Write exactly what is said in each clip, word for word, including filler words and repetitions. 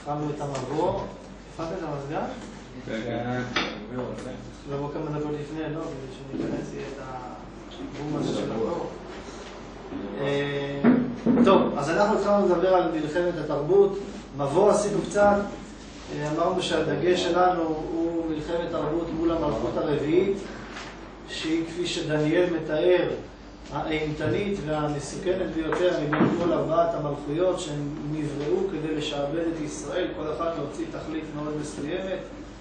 התחלנו את המבוא. הפעלת את המזגן? כן. לבוא כמה דקות לפני, לא? כדי שניכנס יהיה את הבום הזה של המבוא. טוב, אז אנחנו התחלנו לדבר על מלחמת התרבות. מבוא עשינו קצת. אמרנו שהדגש שלנו הוא מלחמת תרבות מול המלכות הרביעית, שהיא כפי שדניאל מתאר, האימתנית והמסוכנת ביותר מבין כל ארבעת המלכויות שהן נבראו כדי לשעבד את ישראל, כל אחד להוציא תכלית מאוד מסוימת.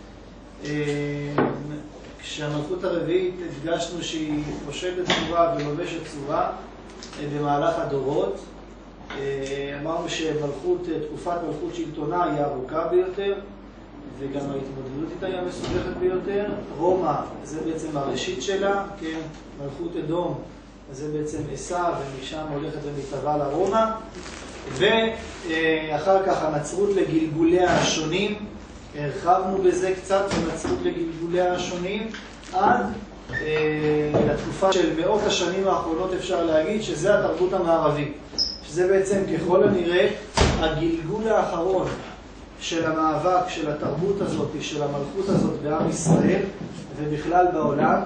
כשהמלכות הרביעית הדגשנו שהיא פושטת צורה ולובשת צורה במהלך הדורות. אמרנו שמלכות, תקופת מלכות שלטונה היא הארוכה ביותר, וגם ההתמודדות איתה היא המסובכת ביותר. רומא זה בעצם הראשית שלה, כן, מלכות אדום זה בעצם עשיו, ומשם הולכת ומתהווה לרומא. ואחר כך הנצרות לגלגוליה השונים, הרחבנו בזה קצת, הנצרות לגלגוליה השונים, עד לתקופה של מאות השנים האחרונות אפשר להגיד שזה התרבות המערבית. שזה בעצם ככל הנראה הגלגול האחרון של המאבק של התרבות הזאת, של המלכות הזאת בעם ישראל ובכלל בעולם.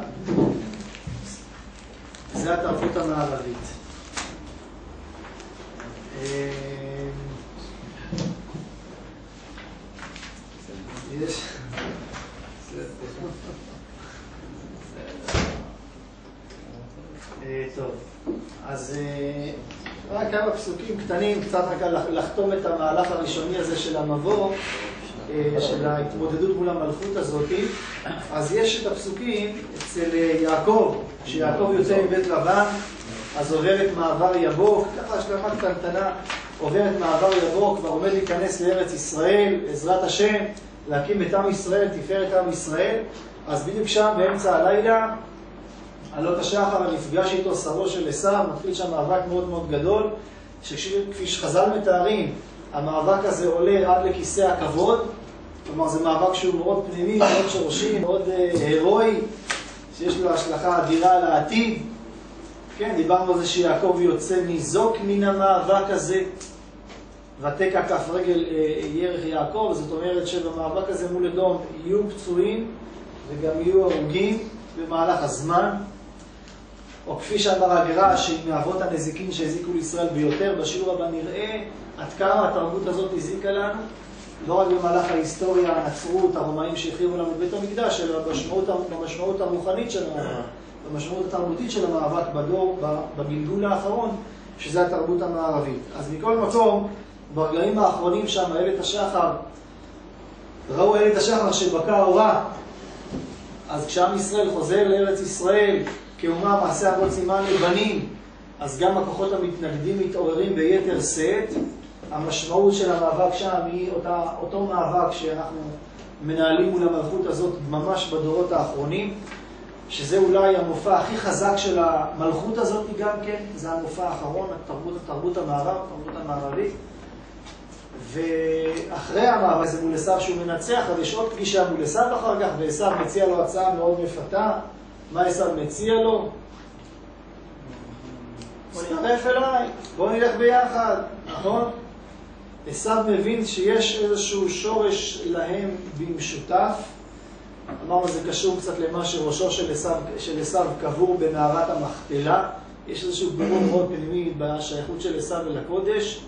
זה התרבות המערבית. יש... טוב, אז רק כמה פסוקים קטנים, קצת רק לחתום את המהלך הראשוני הזה של המבוא, של ההתמודדות מול המלכות הזאת. אז יש את הפסוקים אצל יעקב, כשיעקב יוצא מבית לבן, אז עובר את מעבר יבוק, ככה השלמה קטנטנה, עובר את מעבר יבוק, כבר עומד להיכנס לארץ ישראל, עזרת השם, להקים את עם ישראל, תפארת עם ישראל. אז בדיוק שם באמצע הלילה, עלות השחר נפגש איתו שרו של עשיו, מתחיל שם מאבק מאוד מאוד גדול, שכפי שחז"ל מתארים, המאבק הזה עולה עד לכיסא הכבוד. כלומר, זה מאבק שהוא מאוד פנימי, מאוד שורשי, מאוד הירואי, שיש לו השלכה אדירה על העתיד. כן, דיברנו על זה שיעקב יוצא ניזוק מן המאבק הזה, ותקע כף רגל ירך יעקב. זאת אומרת שבמאבק הזה מול אדום יהיו פצועים וגם יהיו הרוגים במהלך הזמן. או כפי שאמר הגר"א, שהיא מאבות הנזיקין שהזיקו לישראל ביותר. בשיעור הבא נראה עד כמה התרבות הזאת הזיקה לנו, לא רק במהלך ההיסטוריה, הנצרות, הרומאים שהחריבו לנו את בית המקדש, אלא במשמעות, במשמעות הרוחנית של המאבק, במשמעות התרבותית של המאבק בדור, בגלגול האחרון, שזה התרבות המערבית. אז מכל מקום, ברגעים האחרונים שם, איילת השחר, ראו איילת השחר שבקע אורה. אז כשעם ישראל חוזר לארץ ישראל, כאומה מעשה אבות סימן לבנים, אז גם הכוחות המתנגדים מתעוררים ביתר שאת. המשמעות של המאבק שם היא אותה, אותו מאבק שאנחנו מנהלים מול המלכות הזאת ממש בדורות האחרונים, שזה אולי המופע הכי חזק של המלכות הזאת גם כן, זה המופע האחרון, התרבות, התרבות המערב, התרבות המערבית. ואחרי המאבק הזה מול עשיו שהוא מנצח, אז יש עוד פגישה מול עשיו אחר כך, ועשיו מציע לו הצעה מאוד מפתה. מה עשיו מציע לו? תצטרף אליי, בוא נלך ביחד, נכון? עשיו מבין שיש איזשהו שורש להם במשותף. אמרנו, זה קשור קצת למה שראשו של עשיו קבור במערת המכפלה. יש איזשהו ברור מאוד פנימי בשייכות של עשיו אל הקודש,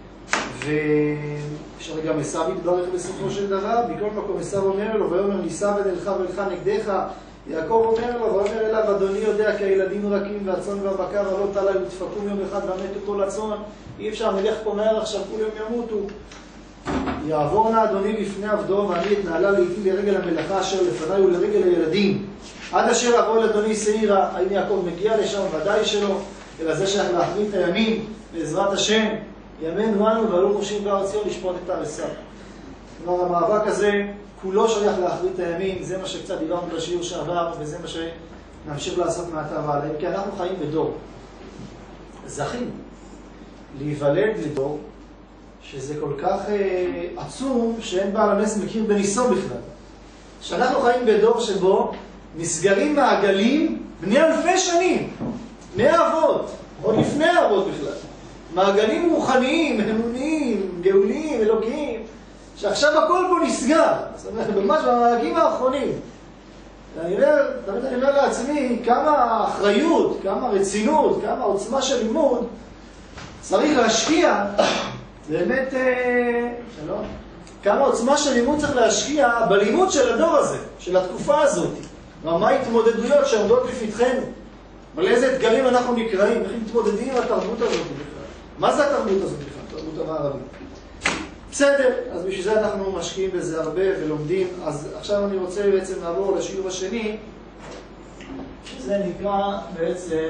ואפשר גם עשיו יתברך בסופו של דבר. בכל מקום עשיו אומר לו, ויאמר נישא בדלך ולך נגדך. יעקב אומר לו, ואומר אליו, אדוני יודע כי הילדים רכים והצאן והבקר עלות עליי ותפקום יום אחד ומתו כל הצאן. אי אפשר, נלך פה מהר עכשיו, כולם ימותו. יעבור נא אדוני לפני עבדו, ואני אתנהלה לעיתי לרגל המלאכה אשר לפניי ולרגל הילדים. עד אשר אבוא לאדוני שעירה. האם יעקב מגיע לשם? ודאי שלא. אלא זה שייך להחליט הימים, בעזרת השם, ימינו אנו ועלו חושים בארץ ציון לשפוט את הארץ. כלומר, המאבק הזה כולו שייך להחליט הימים. זה מה שקצת דיברנו בשיעור שעבר, וזה מה שנמשיך לעשות מעתה והלאה. כי אנחנו חיים בדור. זכינו להיוולד לדור שזה כל כך אה, עצום שאין בעל הנס מכיר בניסו בכלל. שאנחנו חיים בדור שבו נסגרים מעגלים בני אלפי שנים, מאבות, עוד לפני האבות בכלל. מעגלים רוחניים, אמוניים, גאוליים, אלוקיים, שעכשיו הכל פה נסגר. זאת אומרת, ממש במהלכים האחרונים. אני אומר, תמיד אני אומר לעצמי, כמה אחריות, כמה רצינות, כמה עוצמה של לימוד צריך להשקיע, באמת, שלום, כמה עוצמה של לימוד צריך להשקיע בלימוד של הדור הזה, של התקופה הזאת. מה ההתמודדויות שעומדות לפתחנו? על איזה אתגרים אנחנו נקראים, איך מתמודדים עם התרבות הזאת בכלל? מה זה התרבות הזאת בכלל? התרבות המערבית. בסדר, אז בשביל זה אנחנו משקיעים בזה הרבה ולומדים. אז עכשיו אני רוצה בעצם לעבור לשיעור השני, שזה נקרא בעצם,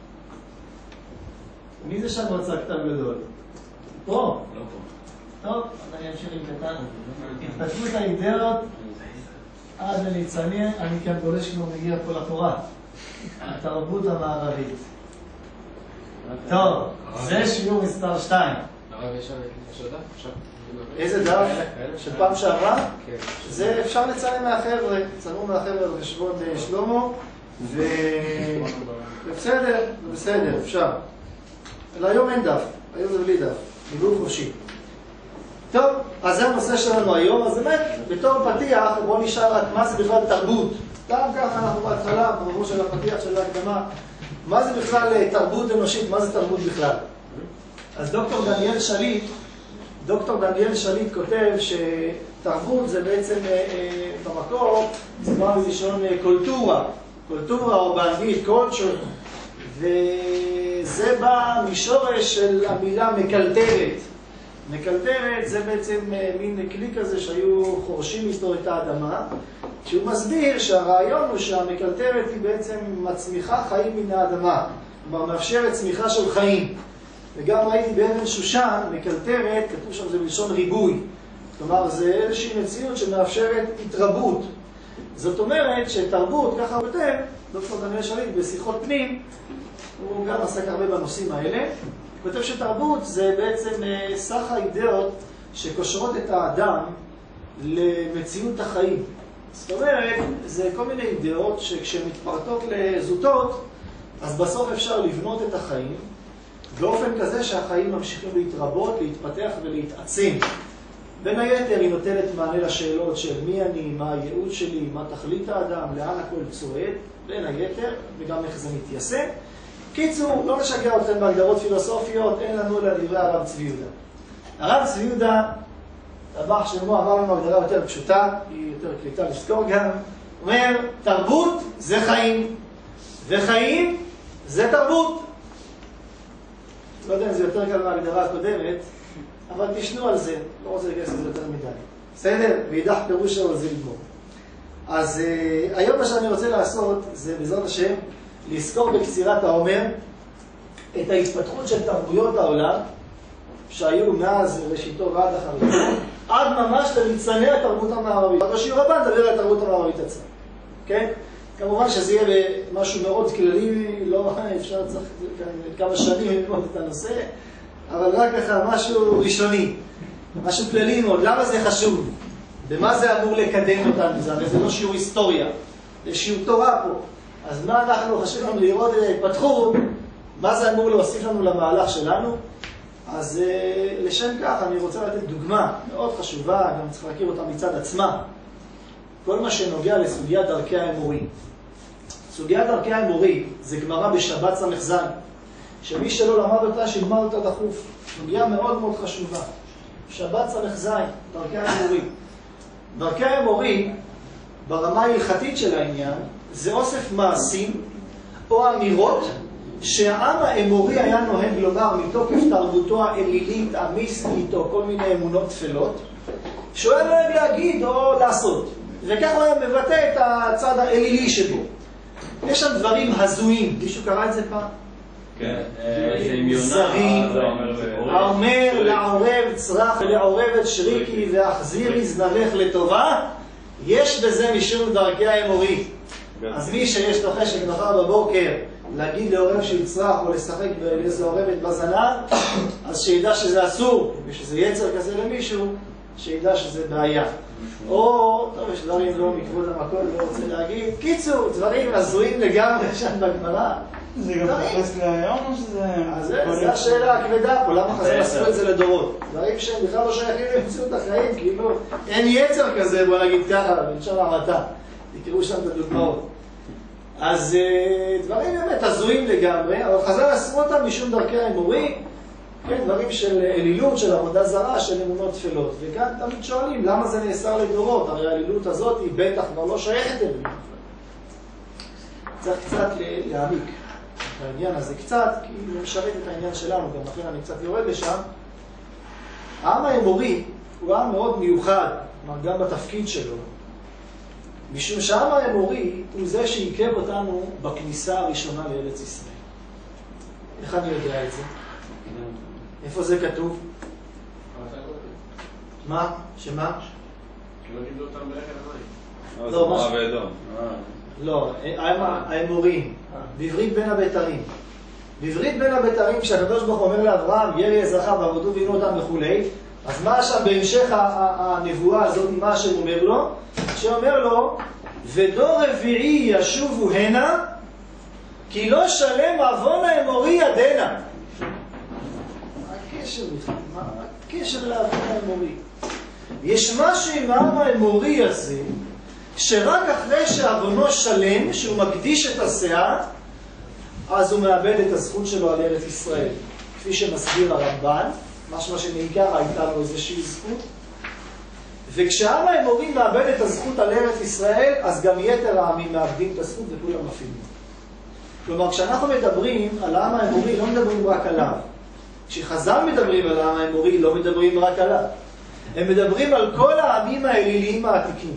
מי זה שם רצה כתב גדול? פה? לא פה. טוב, אז אני אמשיך עם קטן. התפתחות האידאות עד לניצני, אני כאן גולש כמו מגיע פה לתורה. התרבות המערבית. טוב, זה שיעור מספר שתיים. איזה דף? של פעם שעברה? זה אפשר לצלם מהחבר'ה, צלמו מהחבר'ה בחשבון שלמה, ובסדר, בסדר, אפשר. אלא היום אין דף, היום זה בלי דף, דיבור חופשי. טוב, אז זה הנושא שלנו היום, אז באמת, בתור פתיח, בואו נשאר רק מה זה בכלל תרבות. סתם ככה אנחנו בהתחלה, ברור של הפתיח של ההקדמה, מה זה בכלל תרבות אנושית, מה זה תרבות בכלל? אז דוקטור דניאל שליט, דוקטור דניאל שליט כותב שתרבות זה בעצם במקור, זה בא מלשון קולטורה, קולטורה או באנגלית culture, וזה בא משורש של המילה מקלטרת. מקלטרת זה בעצם מין כלי כזה שהיו חורשים איתו את האדמה, שהוא מסביר שהרעיון הוא שהמקלטרת היא בעצם מצמיחה חיים מן האדמה, כלומר מאפשרת צמיחה של חיים. וגם ראיתי באבן שושן, מקלטרת, כתוב שם זה בלשון ריבוי. כלומר, זה איזושהי מציאות שמאפשרת התרבות. זאת אומרת שתרבות, ככה הוא כותב, דוקטור דניאל שליט בשיחות פנים, הוא גם עסק הרבה בנושאים האלה, הוא כותב שתרבות זה בעצם סך האידאות שקושרות את האדם למציאות החיים. זאת אומרת, זה כל מיני אידאות שכשהן מתפרטות לזוטות, אז בסוף אפשר לבנות את החיים, באופן כזה שהחיים ממשיכים להתרבות, להתפתח ולהתעצם. בין היתר היא נותנת מענה לשאלות של מי אני, מה הייעוד שלי, מה תכלית האדם, לאן הכל צועד, בין היתר, וגם איך זה מתיישם. קיצור, לא נשגע אתכם בהגדרות פילוסופיות, אין לנו אלא דברי הרב צבי יהודה. הרב צבי יהודה, טבח שמו, אמר לנו הגדרה יותר פשוטה, היא יותר קליטה לזכור גם, אומר, תרבות זה חיים, וחיים זה תרבות. לא יודע אם זה יותר קל מההגדרה הקודמת, אבל תשנו על זה, לא רוצה להיכנס לזה יותר מדי. בסדר? וידח פירוש שלו על זה לגמור. אז uh, היום מה שאני רוצה לעשות זה בעזרת השם לזכור בקצירת העומר את ההתפתחות של תרבויות העולם שהיו מאז ראשיתו ועד אחריתו, עד ממש לניצני התרבות המערבית. בשיעור הבא נדבר על התרבות המערבית עצמה. כן? כמובן שזה יהיה משהו מאוד כללי, לא אפשר צריך כמה שנים ללמוד את הנושא, אבל רק ככה משהו ראשוני, משהו כללי מאוד. למה זה חשוב? במה זה אמור לקדם אותנו? זה הרי זה לא שיעור היסטוריה, זה שיעור תורה פה. אז מה אנחנו חשוב לנו לראות את ההתפתחות? מה זה אמור להוסיף לנו למהלך שלנו? אז לשם כך אני רוצה לתת דוגמה מאוד חשובה, גם צריך להכיר אותה מצד עצמה. כל מה שנוגע לסוגיית דרכי האמורי. סוגיית דרכי האמורי זה גמרא בשבת סמך זין, שמי שלא למד אותה שילמד אותה דחוף. סוגיה מאוד מאוד חשובה. שבת סמך זין, דרכי האמורי. דרכי האמורי, ברמה ההלכתית של העניין, זה אוסף מעשים או אמירות שהעם האמורי היה נוהג לומר מתוקף תרבותו האלילית, המיסטית או כל מיני אמונות תפלות, שהוא היה נוהג להגיד או לעשות. וכך הוא היה מבטא את הצד האלילי שבו. יש שם דברים הזויים. מישהו קרא את זה פעם? כן, זה עם יונה. זרים, האומר לעורב צרח ולעורב את שריקי והחזירי זנבך לטובה, יש בזה משום דרכי האמורי. אז מי שיש לו חשק מחר בבוקר להגיד לעורב שיצרח או לשחק באיזו עורבת בזנב, אז שידע שזה אסור, ושזה יצר כזה למישהו, שידע שזה בעיה. או, טוב, יש דברים לא מכבוד המקום, לא רוצה להגיד. קיצור, דברים הזויים לגמרי שם בגמרא, זה גם תופס להיום או שזה... אז זה השאלה הכבדה פה, למה חז"ל עשו את זה לדורות? דברים שהם בכלל לא שייכים למציאות החיים, כאילו אין יצר כזה, בוא נגיד ככה, בלשון המעטה. תקראו שם את הדוגמאות. אז דברים באמת הזויים לגמרי, אבל חז"ל עשו אותם משום דרכי האמורי, כן, דברים של אלילות, של עבודה זרה, של אמונות תפלות. וכאן תמיד שואלים, למה זה נאסר לדורות? הרי האלילות הזאת היא בטח כבר לא שייכת אלינו. צריך קצת להעמיק את העניין הזה, קצת, כי הוא משרת את העניין שלנו, גם לכן אני קצת יורד לשם. העם האמורי הוא עם מאוד מיוחד, גם בתפקיד שלו, משום שהעם האמורי הוא זה שעיכב אותנו בכניסה הראשונה לארץ ישראל. איך אני יודע את זה? איפה זה כתוב? מה? שמה? שלא גידלו אותם בלחם המים. לא, מה ואדום. לא, האמורים, בברית בין הבתרים. בברית בין הבתרים, כשהקדוש ברוך הוא אומר לאברהם, ירי אזרחיו ועבדו ועינו אותם וכולי, אז מה שם בהמשך הנבואה הזאת, מה השם אומר לו? שאומר לו, ודור רביעי ישובו הנה, כי לא שלם עוון האמורי ידנה. מה הקשר בכלל? מה הקשר לעוון האמורי? יש משהו עם העם האמורי הזה, שרק אחרי שעוונו שלם, שהוא מקדיש את הסאה, אז הוא מאבד את הזכות שלו על ארץ ישראל. כפי שמסביר הרמב"ן, משמע שנעיקר הייתה לו איזושהי זכות. וכשהעם האמורי מאבד את הזכות על ארץ ישראל, אז גם יתר העמים מאבדים את הזכות וכולם מפעילים. כלומר, כשאנחנו מדברים על העם האמורי, לא מדברים רק עליו. כשחז"ל מדברים על העם האמורי, לא מדברים רק עליו. הם מדברים על כל העמים האליליים העתיקים.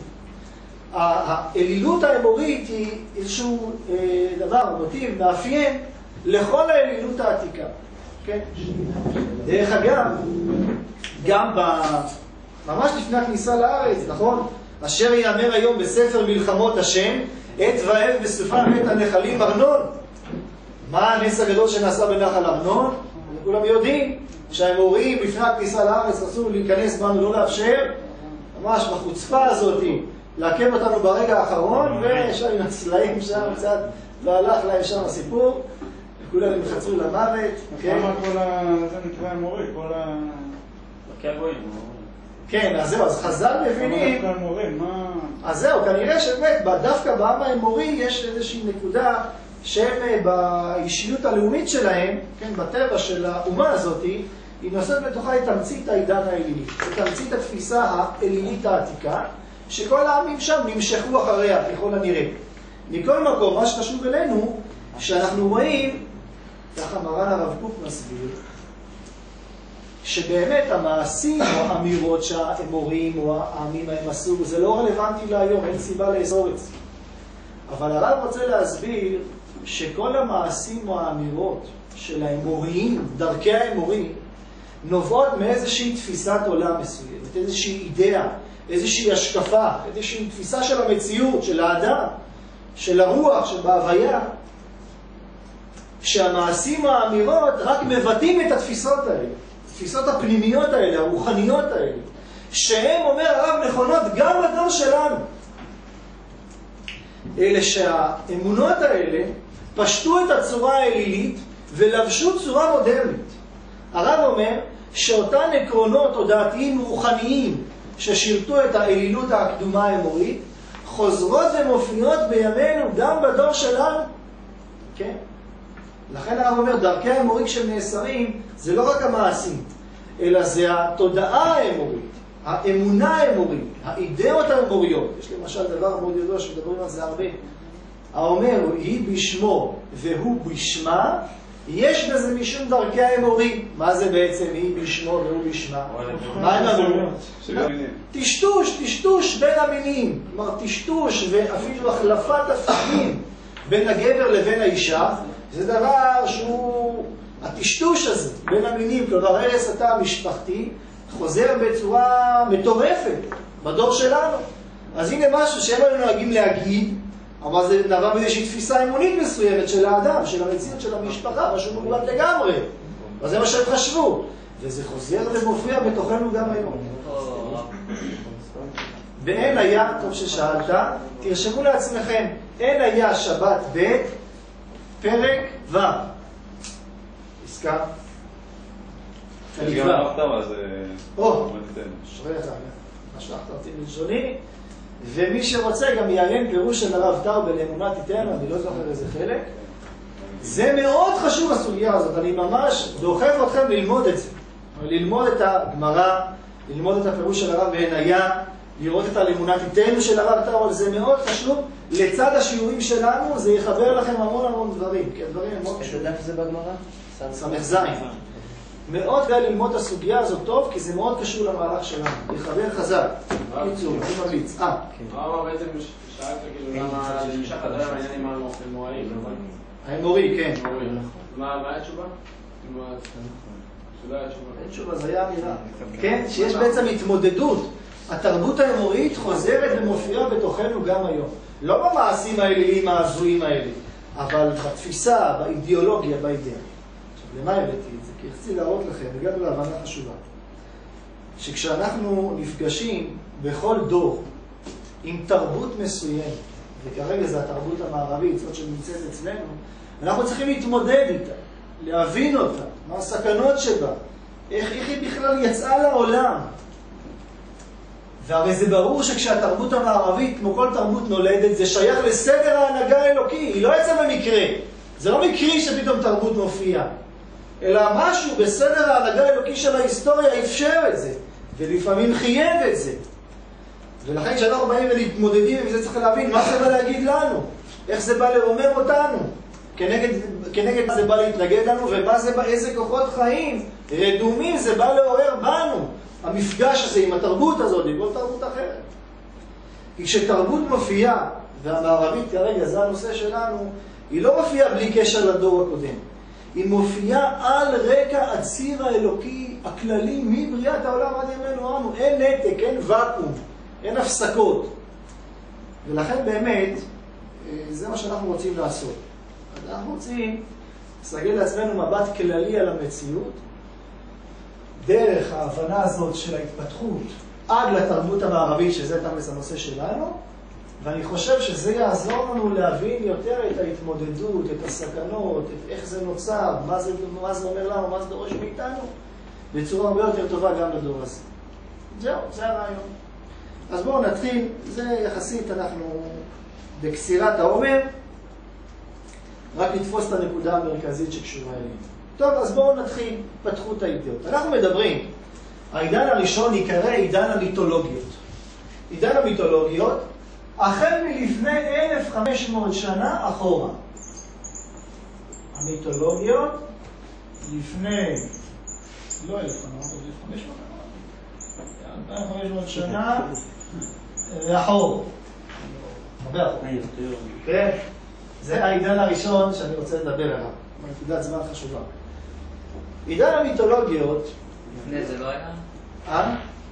האלילות האמורית היא איזשהו אה, דבר, מוטיב, מאפיין לכל האלילות העתיקה. כן? דרך אגב, גם ב... ממש לפני הכניסה לארץ, נכון? אשר יאמר היום בספר מלחמות השם, עת ואב בסופה ואת הנחלים ארנון. מה הנס הגדול שנעשה בנחל ארנון? כולם יודעים שהאמוריים לפני הכניסה לארץ רצו להיכנס בנו, לא לאפשר, ממש בחוצפה הזאת, לעכב אותנו ברגע האחרון, וישר עם הצלעים שם קצת, לא הלך להם שם הסיפור, וכולם הם חצרו למוות. למה כל ה... זה נקרא אמורי, כל ה... בקי הגויים. כן, אז זהו, אז חז"ל מבינים... דווקא אמורי, מה... אז זהו, כנראה שבאמת, דווקא בעם האמורי יש איזושהי נקודה שהם באישיות הלאומית שלהם, כן, בטבע של האומה הזאת, היא נושאת בתוכה את תמצית העידן האלילי, את תמצית התפיסה האלילית העתיקה, שכל העמים שם נמשכו אחריה, ככל הנראה. מכל מקום, מה שחשוב אלינו, שאנחנו רואים, ככה מרן הרב קוק מסביר, שבאמת המעשים או האמירות שהאמורים או העמים הם עשו, זה לא רלוונטי להיום, אין סיבה לאסור את זה. אבל הרב רוצה להסביר שכל המעשים או האמירות של האמוריים, דרכי האמורים, נובעות מאיזושהי תפיסת עולם מסוימת, איזושהי אידאה, איזושהי השקפה, איזושהי תפיסה של המציאות, של האדם, של הרוח, של בהוויה, שהמעשים או האמירות רק מבטאים את התפיסות האלה, התפיסות הפנימיות האלה, הרוחניות האלה, שהן, אומר הרב, נכונות גם בדור שלנו. אלה שהאמונות האלה פשטו את הצורה האלילית ולבשו צורה מודרנית. הרב אומר שאותן עקרונות תודעתיים רוחניים ששירתו את האלילות הקדומה האמורית חוזרות ומופיעות בימינו גם בדור שלנו. כן? לכן הרב אומר, דרכי האמורי כשנאסרים זה לא רק המעשים, אלא זה התודעה האמורית, האמונה האמורית, האידאות האמוריות. יש למשל דבר מאוד ידוע שמדברים על זה הרבה. האומר, היא בשמו והוא בשמה, יש בזה משום דרכי האמורים. מה זה בעצם היא בשמו והוא בשמה? מה הם אמרו? טשטוש, טשטוש בין המינים. כלומר, טשטוש ואפילו החלפת תפקידים בין הגבר לבין האישה, זה דבר שהוא, הטשטוש הזה בין המינים, כלומר הרס התא המשפחתי, חוזר בצורה מטורפת בדור שלנו. אז הנה משהו שהם היו נוהגים להגיד, אבל זה נבע באיזושהי תפיסה אמונית מסוימת של האדם, של המציאות של המשפחה, משהו מוגבל לגמרי. אז זה מה שהם חשבו. וזה חוזר ומופיע בתוכנו גם היום. ואין היה, טוב ששאלת, תרשמו לעצמכם, אין היה שבת ב' פרק ו'. פסקה. יש גם הרב טאו, אז... או, שווה לך, השלחת אותי בלשוני, ומי שרוצה גם יעיין פירוש של הרב טאו בלאמונה תיתן, אני לא זוכר איזה חלק. זה מאוד חשוב הסוגיה הזאת, אני ממש דוחף אתכם ללמוד את זה. ללמוד את הגמרא, ללמוד את הפירוש של הרב בעניה, לראות את הלאמונה תיתן של הרב טאו, אבל זה מאוד חשוב. לצד השיעורים שלנו זה יחבר לכם המון המון דברים, כי הדברים הם מאוד חשובים. איזה דף זה בגמרא? סמך זין. מאוד כדאי ללמוד את הסוגיה הזאת טוב, כי זה מאוד קשור למהלך שלנו. יחבר חזק. קיצור, אני ממליץ. אה. הרב בעצם שאלת כאילו למה נמשך עד היום העניין עם האמוראים. האמורי, כן. מה היה התשובה? אין תשובה, זה היה אמירה. כן, שיש בעצם התמודדות. התרבות האמורית חוזרת ומופיעה בתוכנו גם היום. לא במעשים האליים ההזויים האלה, אבל בתפיסה, באידיאולוגיה, באידאה. עכשיו, למה הבאתי את זה? כי רציתי להראות לכם, הגענו להבנה חשובה, שכשאנחנו נפגשים בכל דור עם תרבות מסוימת, וכרגע זה התרבות המערבית, זאת שנמצאת אצלנו, אנחנו צריכים להתמודד איתה, להבין אותה, מה הסכנות שבה, איך, איך היא בכלל יצאה לעולם. והרי זה ברור שכשהתרבות המערבית, כמו כל תרבות נולדת, זה שייך לסדר ההנהגה האלוקי, היא לא יצאה במקרה. זה לא מקרי שפתאום תרבות מופיעה, אלא משהו בסדר ההנהגה האלוקי של ההיסטוריה אפשר את זה, ולפעמים חייב את זה. ולכן כשאנחנו באים ולהתמודדים עם זה, צריך להבין מה זה בא להגיד לנו, איך זה בא לרומם אותנו, כנגד, כנגד מה זה בא להתנגד לנו, ומה זה בא, איזה כוחות חיים רדומים זה בא לעורר בנו. המפגש הזה עם התרבות הזאת, עם כל תרבות אחרת. כי כשתרבות מופיעה, והמערבית כרגע זה הנושא שלנו, היא לא מופיעה בלי קשר לדור הקודם. היא מופיעה על רקע הציר האלוקי הכללי מבריאת העולם עד ימינו אנו. אין נתק, אין וקום, אין הפסקות. ולכן באמת, זה מה שאנחנו רוצים לעשות. אנחנו רוצים לסגל לעצמנו מבט כללי על המציאות, דרך ההבנה הזאת של ההתפתחות עד לתרבות המערבית, שזה תכלס הנושא שלנו, ואני חושב שזה יעזור לנו להבין יותר את ההתמודדות, את הסכנות, את איך זה נוצר, מה זה, מה זה אומר לנו, מה זה דורש מאיתנו, בצורה הרבה יותר טובה גם לדור הזה. זהו, זה הרעיון. אז בואו נתחיל, זה יחסית אנחנו בקצירת העומר, רק לתפוס את הנקודה המרכזית שקשורה אלינו. טוב, אז בואו נתחיל פתחות האידאות. אנחנו מדברים, העידן הראשון יקרא עידן המיתולוגיות. עידן המיתולוגיות, החל מלפני אלף וחמש מאות שנה אחורה. המיתולוגיות, לפני, לא אלף וחמש מאות, אלף וחמש מאות שנה, אחורה. הרבה אחורה. כן? זה העידן הראשון שאני רוצה לדבר עליו. נקודת זמן חשובה. עידן המיתולוגיות... לפני זה לא היה? אה?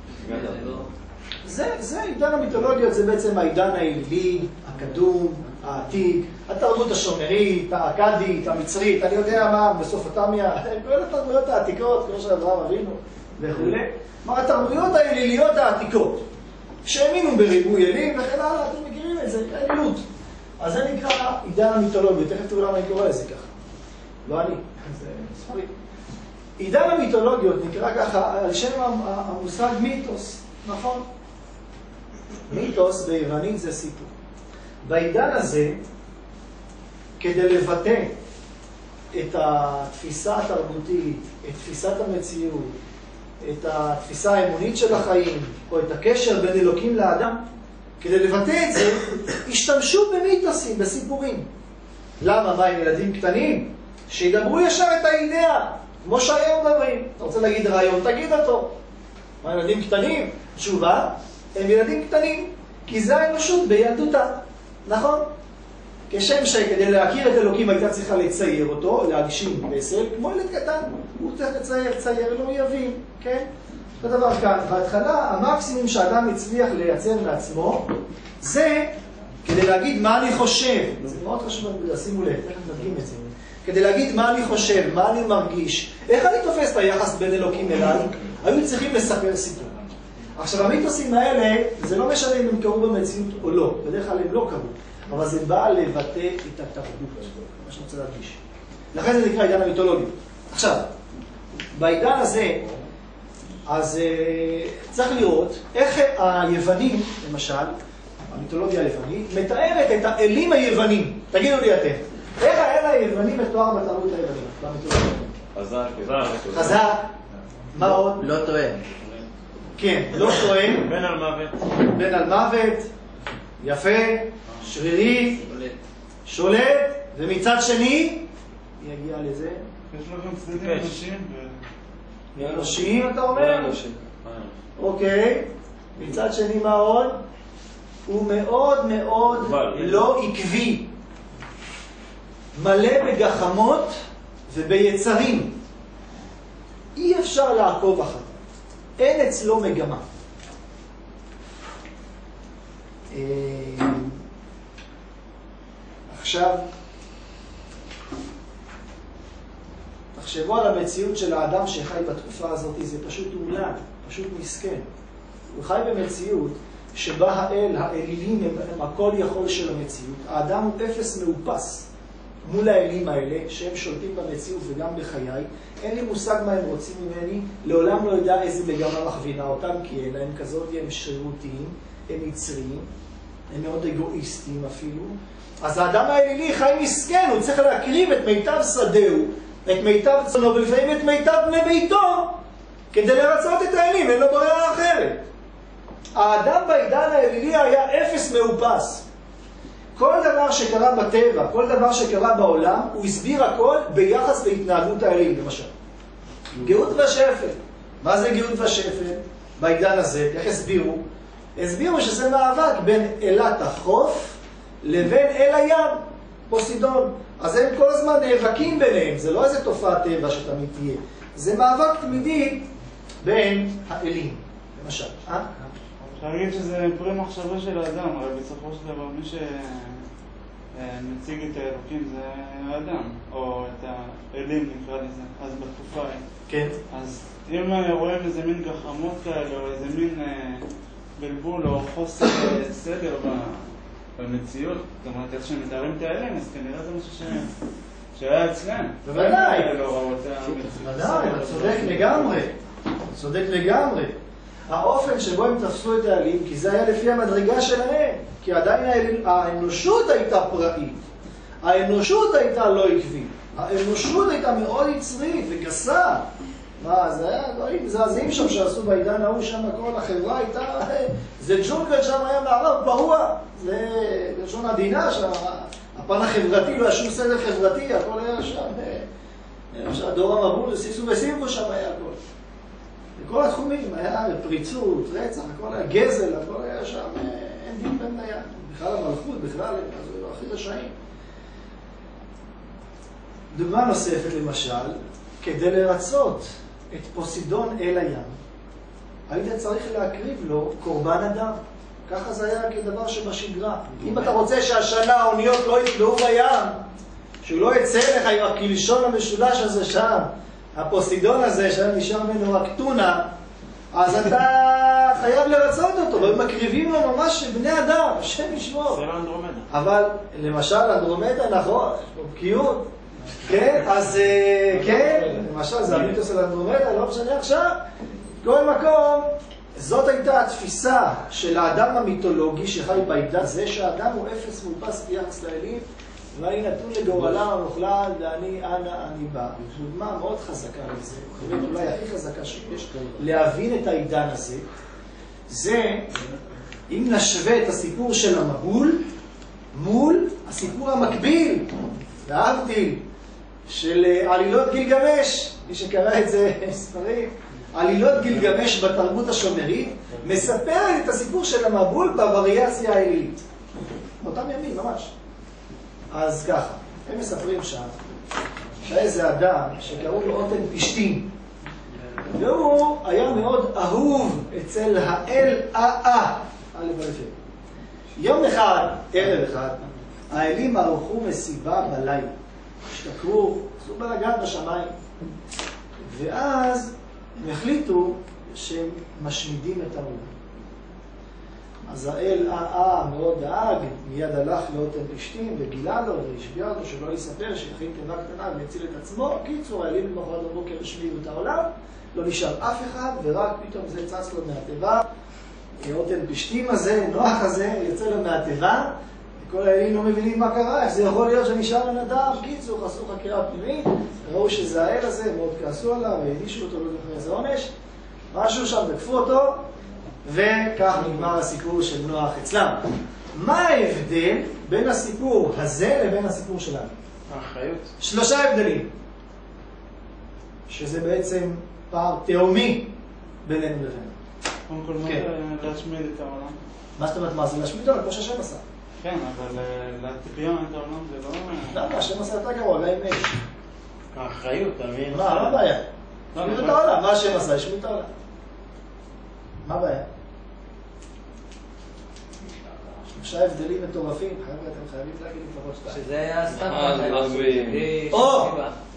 זה, זה עידן המיתולוגיות, זה בעצם העידן האלילי, הקדום, העתיק, התרבות השומרית, האכדית, המצרית, אני יודע מה, בסופוטמיה, כל התרבויות העתיקות, כמו שאברהם אבינו וכו'. כלומר, התרבויות האליליות העתיקות, שהאמינו בריבוי אלים וכן הלאה, אתם מכירים את זה, האלילות. אז זה נקרא עידן המיתולוגיות, תכף תראו למה אני קורא לזה ככה. לא אני, זה ספרים. עידן המיתולוגיות נקרא ככה על שם המושג מיתוס, נכון? מיתוס ביוונית זה סיפור. בעידן הזה, כדי לבטא את התפיסה התרבותית, את תפיסת המציאות, את התפיסה האמונית של החיים, או את הקשר בין אלוקים לאדם, כדי לבטא את זה, השתמשו במיתוסים, בסיפורים. למה? מה, עם ילדים קטנים? שידברו ישר את האידאה, כמו שהיום מדברים. אתה רוצה להגיד רעיון, תגיד אותו. מה, ילדים קטנים? תשובה, הם ילדים קטנים, כי זה האנושות בילדותה, נכון? כשם שכדי להכיר את אלוקים הייתה צריכה לצייר אותו, להגשים בסל, כמו ילד קטן, הוא צריך לצייר, צייר, לא יבין, כן? זה דבר כאן. בהתחלה, המקסימום שאדם הצליח לייצר מעצמו, זה כדי להגיד מה אני חושב. זה מאוד חשוב, שימו לב, איך נדגים את זה. כדי להגיד מה אני חושב, מה אני מרגיש, איך אני תופס את היחס בין אלוקים אליי, היו צריכים לספר סיפור. עכשיו, המיתוסים האלה, זה לא משנה אם הם קרו במציאות או לא, בדרך כלל הם לא קרו. אבל זה בא לבטא את התרבות, מה שאני רוצה להדגיש. לכן זה נקרא עידן המיתולוגי. עכשיו, בעידן הזה, אז uh, צריך לראות איך היוונים, למשל, המיתולוגיה היוונית, מתארת את האלים היוונים. תגידו לי אתם, איך האל היווני מתואר בתרבות היוונית, במיתולוגיה? חזק, חזק. חזק, מה עוד? לא טועה. כן, לא טועה. בן על מוות. בן על מוות, יפה, שרירי, שולט. שולט, ומצד שני, מי יגיע לזה? יש לו גם צדדים אנושיים. אנושיים אתה אומר? אוקיי, מצד שני מה עוד? הוא מאוד מאוד לא עקבי, מלא בגחמות וביצרים. אי אפשר לעקוב אחריו, אין אצלו מגמה. עכשיו, תחשבו על המציאות של האדם שחי בתקופה הזאת, זה פשוט אומלל, פשוט מסכן. הוא חי במציאות שבה האל, האלילים הם, הם הכל יכול של המציאות. האדם הוא אפס מאופס מול האלים האלה שהם שולטים במציאות וגם בחיי. אין לי מושג מה הם רוצים ממני, לעולם לא יודע איזה מגמה מכווינה אותם, כי אין להם כזאת, הם שרירותיים, הם יצריים, הם מאוד אגואיסטיים אפילו. אז האדם האלילי חי מסכן, הוא צריך להקריב את מיטב שדהו, את מיטב צונו, ולפעמים את מיטב בני ביתו, כדי לרצות את האלים, אין לו ברירה אחרת. האדם בעידן האלילי היה אפס מאופס. כל דבר שקרה בטבע, כל דבר שקרה בעולם, הוא הסביר הכל ביחס להתנהגות האלים, למשל. גאות ושפל. מה זה גאות ושפל? בעידן הזה, איך הסבירו? הסבירו שזה מאבק בין אלת החוף לבין אל הים, פוסידון. אז הם כל הזמן נאבקים ביניהם, זה לא איזה תופעת טבע שתמיד תהיה. זה מאבק תמידי בין האלים, למשל. אה? אפשר להגיד שזה פרי מחשבה של האדם, אבל בסופו של דבר מי שמציג את האלוקים זה האדם, או את האלים נקרא לזה, אז בתקופה ההיא. כן. אז אם רואים איזה מין גחמות כאלה, או איזה מין אה, בלבול או חוסר סדר במציאות, זאת אומרת איך שמתארים את האלים, אז כנראה זה משהו ש... שהיה אצלם. בוודאי. בוודאי, אתה צודק לגמרי. צודק לגמרי. האופן שבו הם תפסו את האלים, כי זה היה לפי המדרגה שלהם, כי עדיין האנושות הייתה פראית, האנושות הייתה לא עקבית, האנושות הייתה מאוד יצרית וגסה. מה, זה היה דברים מזעזעים שם שעשו בעידן ההוא שם, כל החברה הייתה, זה ג'ונגל שם היה מערב פרוע, זה לשון עדינה שם, הפן החברתי, לא היה שום סדר חברתי, הכל היה שם, הדור המבול, סיסו וסימבו שם היה הכל. בכל התחומים היה פריצות, רצח, הכל היה גזל, הכל היה שם, אין דין בין דיין. בכלל המלכות, בכלל, זה לא הכי רשעים. דוגמה נוספת למשל, כדי לרצות את פוסידון אל הים, היית צריך להקריב לו קורבן אדם. ככה זה היה כדבר שבשגרה. אם אתה רוצה שהשנה האוניות לא יתבעו בים, שהוא לא יצא לך עם הקלשון המשולש הזה שם, הפוסידון הזה שם נשאר ממנו רק טונה, אז אתה חייב לרצות אותו, ומקריבים לו ממש בני אדם, השם ישמור. זה לא אנדרומדה. אבל למשל אנדרומדה, נכון, יש פה בקיאות. כן, אז כן, למשל זה המיתוס של אנדרומדה, לא משנה עכשיו. כל מקום, זאת הייתה התפיסה של האדם המיתולוגי שחי בעידן זה, שהאדם הוא אפס מאופס ביחס לאלים, ואני נתון לגורלם המוחלט, ואני אנה אני בא. דוגמה מאוד חזקה לזה, באמת אולי הכי חזקה שיש, להבין את העידן הזה, זה אם נשווה את הסיפור של המבול מול הסיפור המקביל, להבדיל, של עלילות גילגמש, מי שקרא את זה ספרים, עלילות גילגמש בתרבות השומרית, מספרת את הסיפור של המבול בווריאציה האלילית. באותם ימים, ממש. אז ככה, הם מספרים שם, שהיה איזה אדם שקראו לו אוטן פשטין, והוא היה מאוד אהוב אצל האל אה-אה, א' א'. יום אחד, ערב אחד, האלים ערכו מסיבה בלילה, השתכרו, עשו בלגן בשמיים, ואז הם החליטו שהם משמידים את העולם. אז האל אה מאוד דאג, מיד הלך לאותם פשתים וגילה לו והשביע אותו שלא יספר שיכין תיבה קטנה ויציל את עצמו. קיצור, האלים למחרת בבוקר השמידו את העולם, לא נשאר אף אחד, ורק פתאום זה צץ לו מהתיבה. אותם פשתים הזה, נוח הזה, יוצא לו מהתיבה, וכל האלים לא מבינים מה קרה, איך זה יכול להיות שנשאר בן אדם. קיצור, עשו חקירה פנימית, ראו שזה האל הזה, מאוד כעסו עליו, והענישו אותו, לא זוכר איזה עונש, משהו שם, תקפו אותו, וכך נגמר הסיפור של נוח אצלם. מה ההבדל בין הסיפור הזה לבין הסיפור שלנו? האחריות. שלושה הבדלים, שזה בעצם פער תאומי בינינו לבינינו. קודם כל, מה זה להשמיד את העולם? מה זאת אומרת, מה זה להשמיד אותו? כמו שהשם עשה. כן, אבל להטביע את העולם זה לא... למה? השם עשה יותר גרוע, גם עם אש. האחריות, אתה מבין? מה, מה הבעיה? השמיד את העולם, מה השם עשה? השמיד את העולם. מה הבעיה? שלושה הבדלים מטורפים, חבר'ה, אתם חייבים להגיד לפחות שתיים. שזה היה סתם אה, זה לא סביב. או!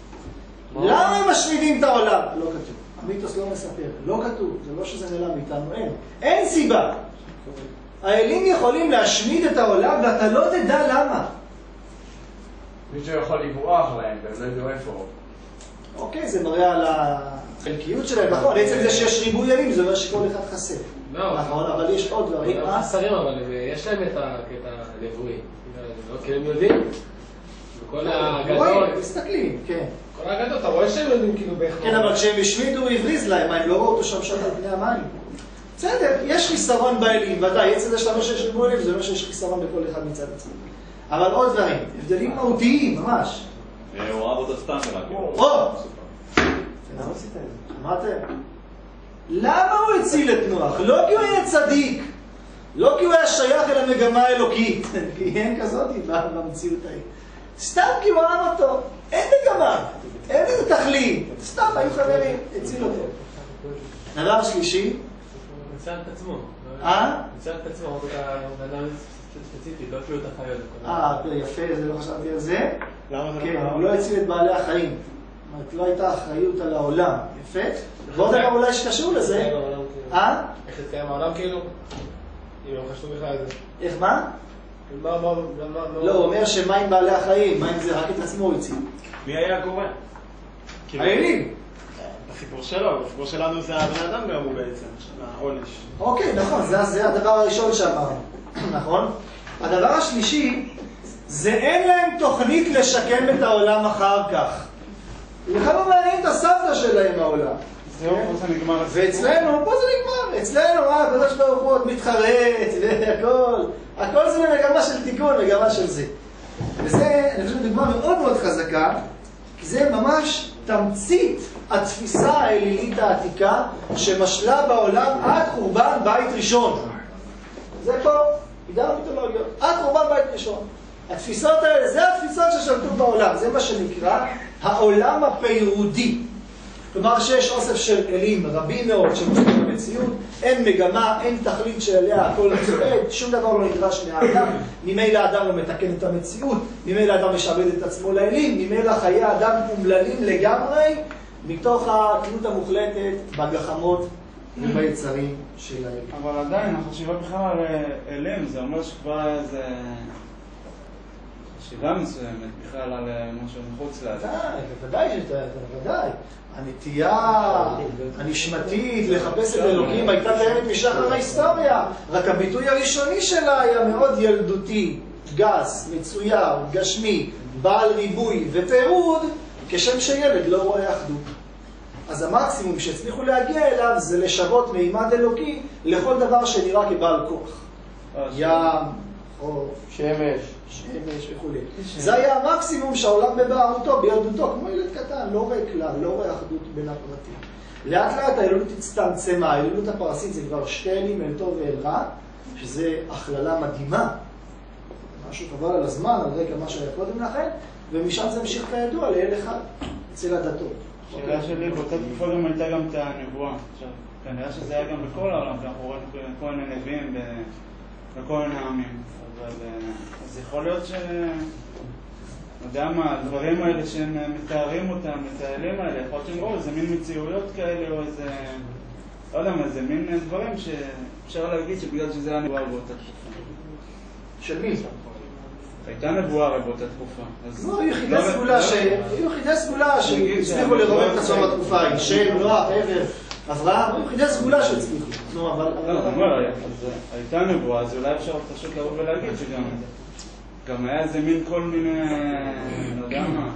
למה הם משמידים את העולם? לא כתוב. המיתוס לא מספר. לא כתוב. זה לא שזה נעלם איתנו. אין. אין סיבה. האלים יכולים להשמיד את העולם ואתה לא תדע למה. מישהו יכול לברוח להם, והם לא ידעו איפה. אוקיי, זה מראה על החלקיות שלהם. נכון, בעצם זה שיש ריבוי אלים, זה אומר שכל אחד חסר. נכון, אבל יש עוד דברים. לא חסרים, אבל יש להם את הקטע הנבואי. כי הם יודעים. וכל האגדות... מסתכלים, כן. כל האגדות, אתה רואה שהם יודעים כאילו באיך... כן, אבל כשהם השמידו הוא הבריז להם, הם לא ראו אותו שם שם על פני המים. בסדר, יש חיסרון באלים, ודאי, עצם זה שאתה לא שיש ריבוי אלים, זה לא שיש חיסרון בכל אחד מצד עצמו. אבל עוד דברים, הבדלים מהותיים, ממש. הוא אהב אותו סתם רק. או! למה עשית את זה? שמעתם? למה הוא הציל את נוח? לא כי הוא היה צדיק, לא כי הוא היה שייך אל המגמה האלוקית, כי אין כזאת במציאות ההיא. סתם כי הוא אהב אותו, אין מגמה, אין איזה תכלית, סתם היו חברים, הציל אותו. דבר שלישי, ניצל את עצמו. אה? ניצל את עצמו, רק את האדם ספציפית, לא אפילו את החיות. אה, יפה, זה לא חשבתי על זה. למה זה לא כן, קרה? הוא לא הציל את בעלי החיים. זאת אומרת, לא הייתה אחריות על העולם. יפה? ועוד דבר אולי שקשור לזה. אה? איך התקיים העולם כאילו? אם הם חשבו בכלל את זה. איך מה? מה, מה, מה, לא, הוא אומר שמה עם בעלי החיים? מה עם זה? רק את עצמו הוא הציל. מי היה הקורא? האלים. בסיפור שלו, בסיפור שלנו זה הבן אדם גם הוא בעצם, העונש. אוקיי, נכון, זה, זה הדבר הראשון שאמרנו. נכון? הדבר השלישי, זה אין להם תוכנית לשקם את העולם אחר כך. בכלל לא מעניין את הסבתא שלהם העולם. זהו, פה זה נגמר. ואצלנו, פה זה נגמר. אצלנו, אה, הקדוש ברוך הוא עוד מתחרט והכל. הכל זה במגמה של תיקון, מגמה של זה. וזה, אני חושב, דוגמה מאוד מאוד חזקה, כי זה ממש תמצית התפיסה האלילית העתיקה שמשלה בעולם עד חורבן בית ראשון. זה פה, עידן המיתולוגיות, עד חורבן בית ראשון. התפיסות האלה, זה התפיסות ששלטו בעולם, זה מה שנקרא העולם הפיירודי. כלומר שיש אוסף של אלים רבים מאוד שמשלים במציאות, אין מגמה, אין תכלית שאליה הכל צועד, שום דבר לא נדרש מהאדם, ממילא האדם לא מתקן את המציאות, ממילא האדם משעבד את עצמו לאלים, ממילא חיי האדם אומללים לגמרי מתוך התלות המוחלטת בגחמות וביצרים של האלים. אבל עדיין, החשיבה בכלל על אלים, זה אומר שכבר איזה חשיבה מסוימת בכלל על משהו מחוץ לזה. בוודאי שאתה, בוודאי. הנטייה הנשמתית לחפש את אלוקים הייתה קיימת משחר ההיסטוריה, רק הביטוי הראשוני שלה היה מאוד ילדותי, גס, מצויר, גשמי, בעל ריבוי ופירוד, כשם שילד לא רואה אחדות. אז המקסימום שהצליחו להגיע אליו זה לשוות מימד אלוקי לכל דבר שנראה כבעל כוח. ים, חוף, שמש. שמש וכו'. זה היה המקסימום שהעולם בבערותו, בילדותו, כמו ילד קטן, לא רואה כלל, לא רואה אחדות בין הפרטים. לאט לאט האלילות הצטמצמה, האלילות הפרסית זה כבר שתי אלים, אל טוב ואל רע, שזה הכללה מדהימה. משהו חבל על הזמן, על רקע מה שהיה קודם לכן, ומשם זה המשיך כידוע לאל אחד, אצל הדתות. השאלה שלי, באותה תקופה גם הייתה גם את הנבואה. עכשיו, כנראה שזה היה גם בכל העולם, אנחנו רואים בכל מיני נביאים בכל מיני עמים. אבל אז יכול להיות ש... לא יודע מה, הדברים האלה שהם מתארים אותם, את האלים האלה, יכול להיות שהם ראו איזה מין מציאויות כאלה או איזה לא יודע מה, זה מין דברים שאפשר להגיד שבגלל שזה היה נבואה באותה תקופה. של מי? הייתה נבואה הרי באותה תקופה. לא, היו יחידי סגולה ש... היו יחידי סגולה שהצליחו לראות את עצמם בתקופה ההיא. שם, נוח, עבר, אברהם, היו יחידי סגולה שהצליחו. נו, אבל... לא, אני אומר, אז הייתה נבואה, אז אולי אפשר פשוט לבוא ולהגיד שגם... גם היה איזה מין כל מיני... לא יודע מה...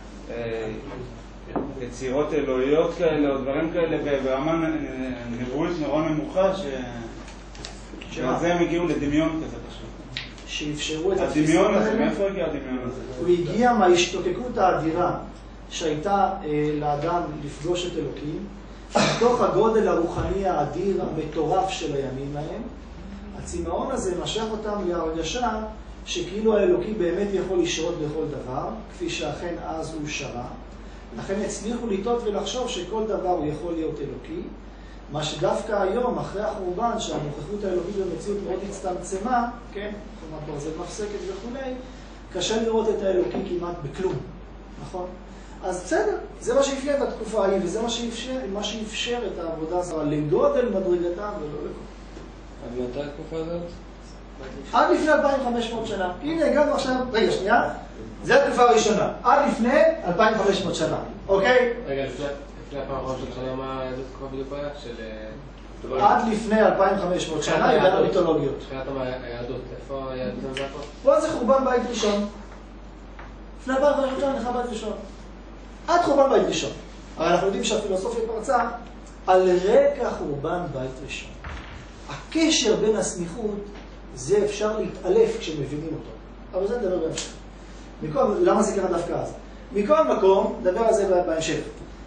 יצירות אלוהיות כאלה או דברים כאלה ברמה נבואית נורא נמוכה שזה הם הגיעו לדמיון כזה פשוט. שאפשרו את הדמיון הזה, מאיפה הגיע הדמיון הזה? הוא הגיע מההשתוקקות האדירה שהייתה לאדם לפגוש את אלוקים, מתוך הגודל הרוחני האדיר המטורף של הימים ההם. הצמאון הזה משך אותם להרגשה שכאילו האלוקי באמת יכול לשרות בכל דבר, כפי שאכן אז הוא שרה. לכן הצליחו לטעות ולחשוב שכל דבר הוא יכול להיות אלוקי, מה שדווקא היום, אחרי החורבן, שהנוכחות האלוקית במציאות מאוד הצטמצמה, כן, חומת ברזל מפסקת וכו', קשה לראות את האלוקי כמעט בכלום, נכון? אז בסדר, זה מה שאפיין את התקופה ההיא, וזה מה שאפשר, מה שאפשר את העבודה הזו, לגודל מדרגתם ולא לכל. עד מתי התקופה הזאת? עד לפני אלפיים וחמש מאות שנה. הנה, הגענו עכשיו, רגע, שנייה. זה התקופה הראשונה. עד לפני אלפיים וחמש מאות שנה, אוקיי? רגע, לפני אלפיים וחמש מאות שנה, מה איזה תקופה בדיוק היה? של... עד לפני אלפיים וחמש מאות שנה, הגענו מיתולוגיות. מבחינת היהדות, איפה היהדות הזה פה? פה זה חורבן בית ראשון. לפני אלפיים וחמש מאות שנה נחל בית ראשון. עד חורבן בית ראשון. אבל אנחנו יודעים שהפילוסופיה פרצה על רקע חורבן בית ראשון. הקשר בין הסמיכות זה אפשר להתעלף כשמבינים אותו. אבל זה דבר בהמשך. מכל, למה זה קרה דווקא אז? מכל מקום, דבר על זה בהמשך.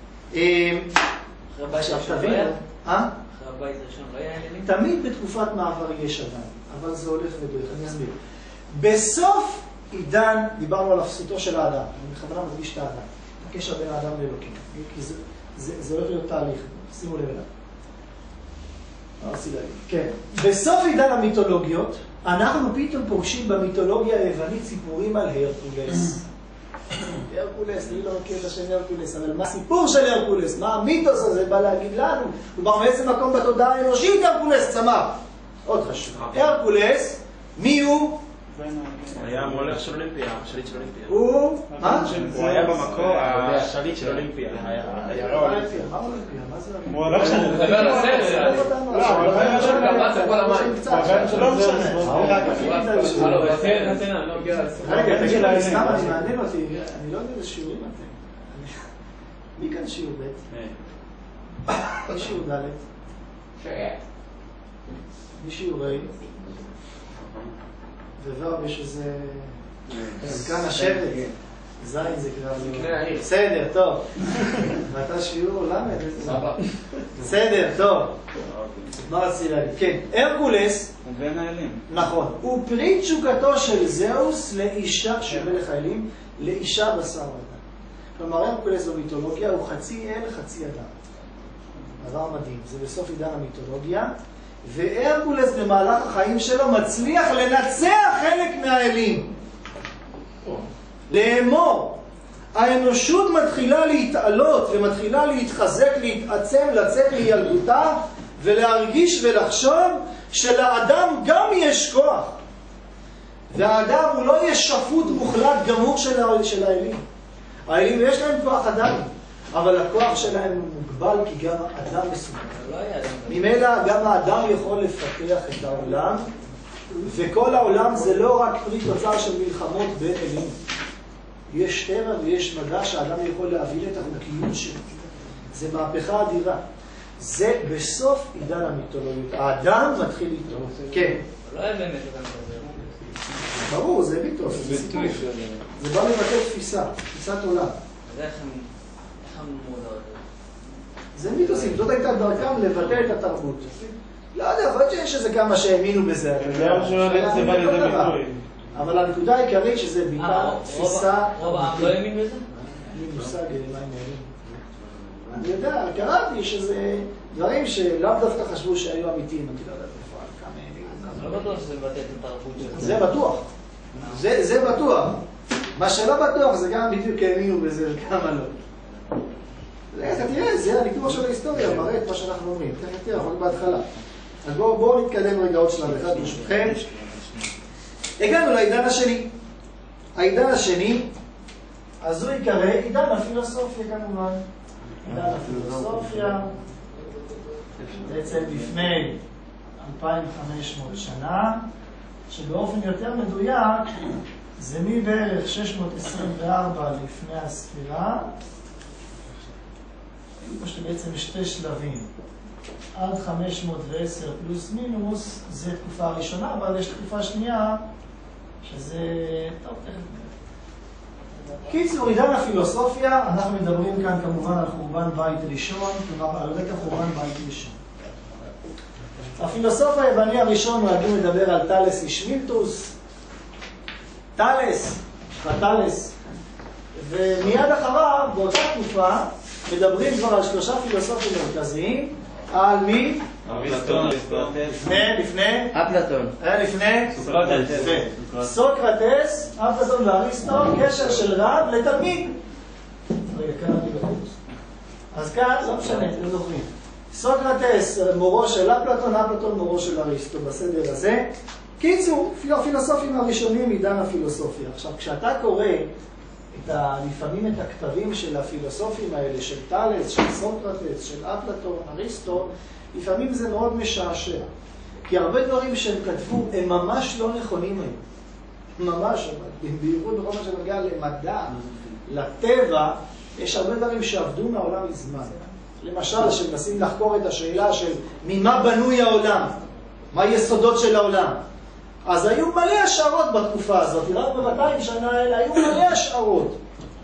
עכשיו תבינו, אה? אחרי הבית ראשון לא היה אלילים? תמיד בתקופת מעבר יש אדם, אבל זה הולך ודורך, אני אסביר. בסוף עידן, דיברנו על אפסותו של האדם, אני בכוונה מדגיש את האדם, הקשר בין האדם לאלוקים, כי זה, זה, זה הולך להיות תהליך, שימו לב אליו. כן. בסוף עידן המיתולוגיות, אנחנו פתאום פוגשים במיתולוגיה היוונית סיפורים על הרקולס. הרקולס, אני לא מכיר את השם הרקולס, אבל מה הסיפור של הרקולס? מה המיתוס הזה בא להגיד לנו? כלומר, מאיזה מקום בתודעה האנושית הרקולס צמח? עוד חשוב. הרקולס, מי הוא? היה המולך של אולימפיה, השליט של אולימפיה. הוא? מה? הוא היה במקור השליט של אולימפיה. מה אולימפיה? מה זה? הוא הולך של... הוא מדבר על הסרט. לא, הוא הולך של... קבץ את כל המים. לא משנה. הלו, בסרט, נתנה, אני לא מגיע לסרט. רגע, תגיד לי, סתם אני מעניין אותי, אני לא יודע איזה שיעורים אתם. מי כאן שיעור ב'? מי שיעור ד'? מי שיעור ה'? וו' יש איזה... כאן השבט. זין זה כבר... בסדר, טוב. ואתה שיעור למד. סבא. בסדר, טוב. מה רציתי להגיד? כן, הרקולס, הוא בן האלים. נכון, הוא פרי תשוקתו של זהוס לאישה, שמלך האלים, לאישה בשר ודם. כלומר, הרקולס במיתולוגיה הוא חצי אל, חצי אדם. דבר מדהים, זה בסוף עידן המיתולוגיה, והרקולס במהלך החיים שלו מצליח לנצח חלק מהאלים. לאמור, האנושות מתחילה להתעלות ומתחילה להתחזק, להתעצם, לצאת מילדותה ולהרגיש ולחשוב שלאדם גם יש כוח. והאדם הוא לא יהיה שפוט מוחלט גמור של האלים. האלים יש להם כוח אדם, אבל הכוח שלהם הוא מוגבל כי גם האדם מסוגל. ממילא גם האדם יכול לפתח את העולם, וכל העולם זה לא רק פרי תוצר של מלחמות בין אלים. יש טבע ויש מדע שהאדם יכול להבין את החוקיות שלו. זה מהפכה אדירה. זה בסוף עידן המיתולוגיות. האדם מתחיל איתו. כן. לא היה באמת אדם כזה. ברור, זה מיתוס. זה בא לבטא תפיסה, תפיסת עולם. אז איך הם מודעות? זה מיתוסים, זאת הייתה דרכם לבטא את התרבות. לא יודע, יכול להיות שיש איזה כמה שהאמינו בזה. זה מה שואל איך זה בא לידי ביטוי. אבל הנקודה העיקרית שזה ביטה תפיסה... רוב העם לא האמין בזה? אין לי מושג מה הם האמין. אני יודע, קראתי שזה דברים שלאו דווקא חשבו שהיו אמיתיים, אני לא יודע בפועל, כמה האמינו. לא בטוח שזה מבטא את התרבות שלך. זה בטוח. זה בטוח. מה שלא בטוח זה גם בדיוק האמינו בזה וכמה לא. אתה תראה, זה הניתוח של ההיסטוריה, מראה את מה שאנחנו אומרים. תכף תראה, רק בהתחלה. אז בואו בוא נתקדם רגע עוד שלב אחד, ברשותכם. הגענו לעידן השני. העידן השני, אז הוא יקרא עידן הפילוסופיה כמובן. עידן הפילוסופיה, בעצם לפני אלפיים וחמש מאות שנה, שבאופן יותר מדויק, זה מבערך שש מאות עשרים וארבע לפני הספירה, יש בעצם שתי שלבים. עד חמש מאות ועשר פלוס מינוס, זה תקופה ראשונה, אבל יש תקופה שנייה, שזה... טוב, תכף. קיצור, עידן הפילוסופיה, אנחנו מדברים כאן כמובן על חורבן בית ראשון, כלומר על רקע חורבן בית ראשון. הפילוסוף היווני הראשון נוהגים לדבר על טלס אישמילטוס, טלס, טלס, ומיד אחריו, באותה תקופה, מדברים כבר על שלושה פילוסופים מרכזיים, על מי? אריסטו. לפני, לפני? אפלטון. לפני? סוקרטס. סוקרטס, אפלטון ואריסטו, קשר של רב לתלמיד. רגע, כאן אני בחוץ. אז כאן, לא משנה, אתם זוכרים. סוקרטס, מורו של אפלטון, אפלטון מורו של אריסטו, בסדר הזה. קיצור, הפילוסופים הראשונים עידן הפילוסופיה. עכשיו, כשאתה קורא את ה, לפעמים את הכתבים של הפילוסופים האלה, של טלס, של סוקרטס, של אפלטון, אריסטו, לפעמים זה מאוד משעשע. כי הרבה דברים שהם כתבו הם ממש לא נכונים היום. ממש, בייחוד בכל מה שנוגע למדע, לטבע, יש הרבה דברים שעבדו מהעולם מזמן. למשל, שמנסים לחקור את השאלה של ממה בנוי העולם, מה היסודות של העולם. אז היו מלא השערות בתקופה הזאת, רק ב-מאתיים שנה האלה היו מלא השערות.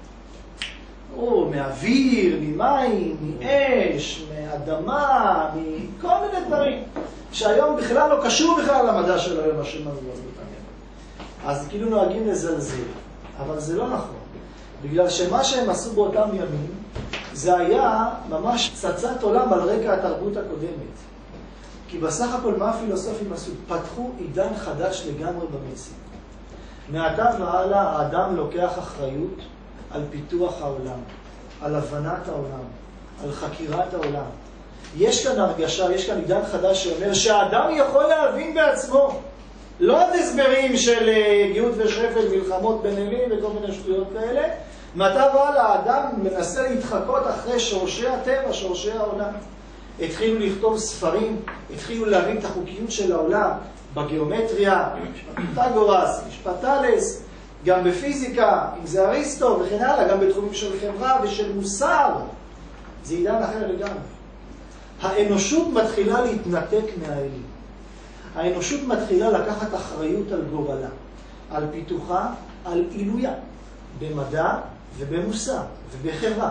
או, מאוויר, ממים, מאש, מאדמה, מכל מיני דברים, שהיום בכלל לא קשור בכלל למדע של היום, מה שמנו לא מתעניין. אז כאילו נוהגים לזלזל, אבל זה לא נכון. בגלל שמה שהם עשו באותם ימים, זה היה ממש פצצת עולם על רקע התרבות הקודמת. כי בסך הכל מה הפילוסופים עשו? פתחו עידן חדש לגמרי במציאות. מעתה והלאה האדם לוקח אחריות על פיתוח העולם, על הבנת העולם, על חקירת העולם. יש כאן הרגשה, יש כאן עידן חדש שאומר שהאדם יכול להבין בעצמו. לא עד הסברים של גאות ושפל, מלחמות בין אלים וכל מיני שטויות כאלה. מעתה והלאה האדם מנסה להתחקות אחרי שורשי הטבע, שורשי העולם. התחילו לכתוב ספרים, התחילו להבין את החוקיות של העולם, בגיאומטריה, משפט פיתגורס, משפט טלס, גם בפיזיקה, אם זה אריסטו וכן הלאה, גם בתחומים של חברה ושל מוסר. זה עידן אחר לגמרי. האנושות מתחילה להתנתק מהאלים. האנושות מתחילה לקחת אחריות על גורלה, על פיתוחה, על עילויה, במדע ובמוסר ובחברה.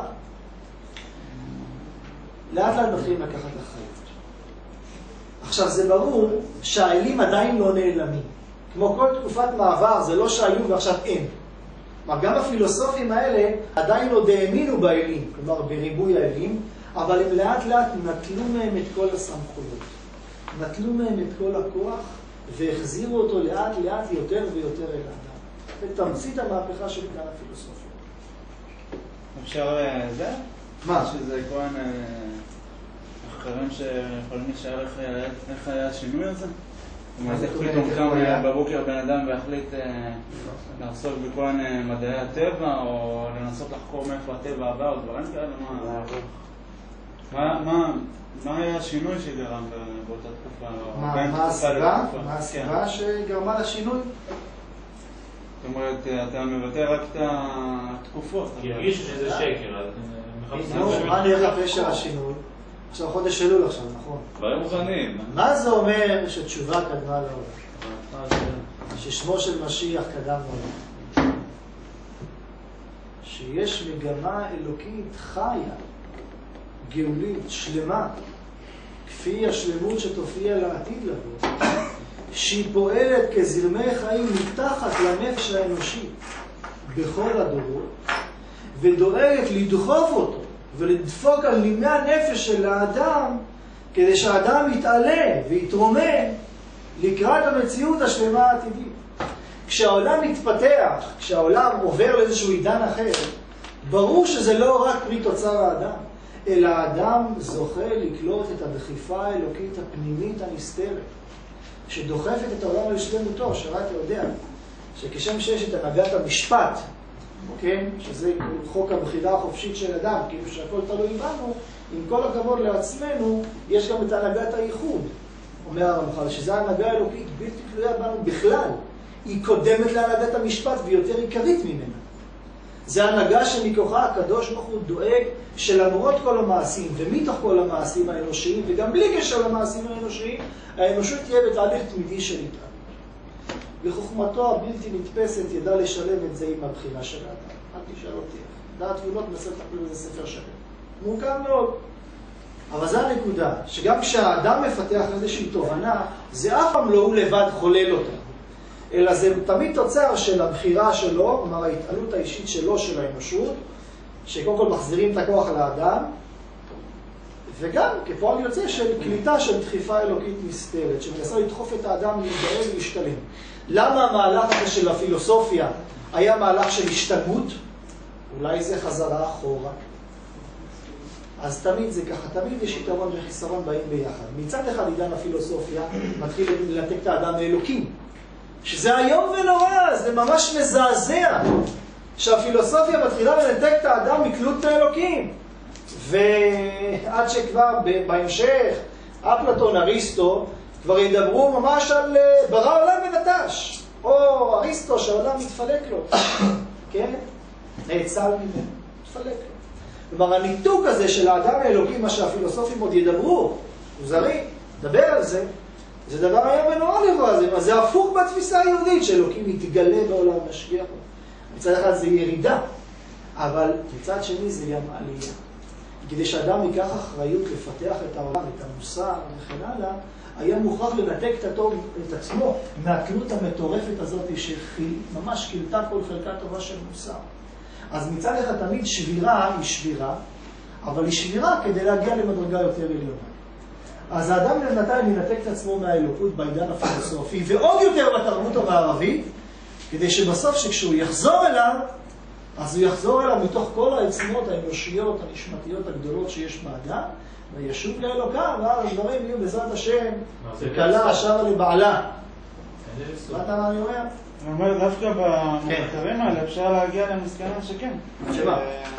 לאט לאט מתחילים לקחת אחריות. עכשיו זה ברור שהאלים עדיין לא נעלמים. כמו כל תקופת מעבר, זה לא שהיו ועכשיו אין. כלומר, גם הפילוסופים האלה עדיין עוד האמינו באלים, כלומר בריבוי האלים, אבל הם לאט לאט נטלו מהם את כל הסמכויות. נטלו מהם את כל הכוח והחזירו אותו לאט לאט יותר ויותר אל האדם. ותמצית המהפכה של עידן הפילוסופיה. אפשר זה? מה? שזה כהן מחקרים שיכולים להישאר איך היה השינוי הזה? מה זה החליט אומכם בבוקר בן אדם והחליט לעסוק בכל מדעי הטבע או לנסות לחקור מאיפה הטבע הבא או דברים כאלה? מה היה השינוי שגרם באותה תקופה? מה הסיבה? מה הסיבה שגרמה לשינוי? זאת אומרת, אתה מבטא רק את התקופות. כי הרגישו שזה שקר, אז נו, מה נראה פשר השינוי? עכשיו חודש אלול עכשיו, נכון? דברים מוכנים. מה זה אומר שתשובה קדמה לעולם? ששמו של משיח קדם לעולם? שיש מגמה אלוקית חיה, גאולית, שלמה, כפי השלמות שתופיע לעתיד לבוא, שהיא פועלת כזרמי חיים מתחת לנפש האנושית בכל הדורות, ודואגת לדחוף אותו ולדפוק על נימי הנפש של האדם, כדי שהאדם יתעלה ויתרומם לקראת המציאות השלמה העתידית. כשהעולם מתפתח, כשהעולם עובר לאיזשהו עידן אחר, ברור שזה לא רק פרי תוצר האדם, אלא האדם זוכה לקלוט את הדחיפה האלוקית הפנימית הנסתרת, שדוחפת את העולם לשלמותו, שרק יודע, שכשם שיש את הנהגת המשפט, כן? שזה חוק הבחירה החופשית של אדם, כאילו שהכל תלוי בנו, עם כל הכבוד לעצמנו, יש גם את הנהגת הייחוד, אומר הרמח"ל, שזה ההנהגה האלוקית בלתי תלויה בנו בכלל. היא קודמת להנהגת המשפט ויותר עיקרית ממנה. זה הנהגה שמכוחה הקדוש ברוך הוא דואג שלמרות כל המעשים ומתוך כל המעשים האנושיים וגם בלי קשר למעשים האנושיים, האנושות תהיה בתהליך תמידי של התעלות. בחוכמתו הבלתי נתפסת ידע לשלב את זה עם הבחינה של האדם. אל תשאל אותי. דעת תבונות בספר תחלו זה ספר שלם. מורכב מאוד. אבל זו הנקודה, שגם כשהאדם מפתח איזושהי תובנה, זה אף פעם לא הוא לבד חולל אותה. אלא זה תמיד תוצר של הבחירה שלו, כלומר ההתעלות האישית שלו, של האנושות, שקודם כל מחזירים את הכוח לאדם, וגם כפועל יוצא של קליטה של דחיפה אלוקית נסתרת, שמנסה לדחוף את האדם להתגאל ולהשתלם. למה המהלך הזה של הפילוסופיה היה מהלך של השתלמות? אולי זה חזרה אחורה. אז תמיד זה ככה, תמיד יש יתרון וחיסרון באים ביחד. מצד אחד עידן הפילוסופיה מתחיל לנתק את האדם מאלוקים. שזה היום ונורא, זה ממש מזעזע. שהפילוסופיה מתחילה לנתק את האדם מקלות האלוקים. ועד שכבר בהמשך, אפלטון, אריסטו, כבר ידברו ממש על ברא עולם ונטש. או אריסטו שהעולם מתפלק לו. כן? נאצל ממנו, מתפלק לו. כלומר, הניתוק הזה של האדם האלוקים, מה שהפילוסופים עוד ידברו, מוזרי, דבר על זה, זה דבר היום ונורא לבוא, זה, זה הפוך בתפיסה היהודית, שאלוקים יתגלה בעולם משגיח. מצד אחד זה ירידה, אבל מצד שני זה גם עלייה. כדי שאדם ייקח אחריות לפתח את העולם, את המוסר וכן הלאה, היה מוכרח לנתק את, התור, את עצמו מהתלות המטורפת הזאת שממש קלטה כל חלקה טובה של מוסר. אז מצד אחד תמיד שבירה היא שבירה, אבל היא שבירה כדי להגיע למדרגה יותר עליונה. אז האדם נתן לנתק את עצמו מהאלוקות בעידן הפילוסופי, ועוד יותר בתרבות המערבית, כדי שבסוף שכשהוא יחזור אליו, אז הוא יחזור אליו מתוך כל העצמות האנושיות, הנשמתיות הגדולות שיש באדם, וישוב לאלוקה, ואז הדברים יהיו בעזרת השם, וקלה שרה לבעלה. מה אתה מה אני אומר? אני אומר, דווקא במחקרים האלה אפשר להגיע למסקנה שכן. שמה?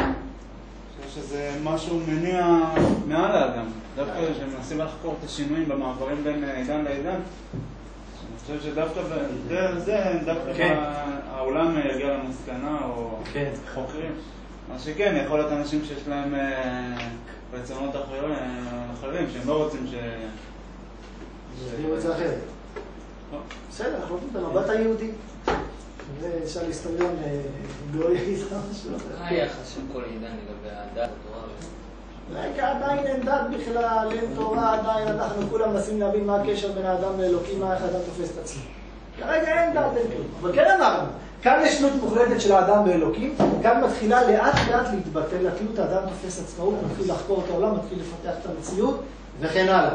שזה משהו מניע מעל האדם. דווקא שמנסים לחקור את השינויים במעברים בין עידן לעידן. אני חושב שדווקא בדרך זה, דווקא העולם יגיע למסקנה או חוקרים. מה שכן, יכול להיות אנשים שיש להם רצונות אחרים, שהם לא רוצים ש... אני רוצה אחרת. בסדר, אנחנו נותנים את המבט היהודי. אפשר להסתריון גלוי איזה משהו. מה היחס של כל עידן לגבי הדת, התורה? רגע, עדיין אין דת בכלל, אין תורה, עדיין אנחנו כולם מנסים להבין מה הקשר בין האדם לאלוקים, מה איך האדם תופס את עצמו. כרגע אין דת, אין כלום. אבל כן אמרנו, כאן יש תלות מוחלטת של האדם באלוקים, כאן מתחילה לאט לאט להתבטל, התלות האדם תופס עצמאות, מתחיל לחקור את העולם, מתחיל לפתח את המציאות, וכן הלאה.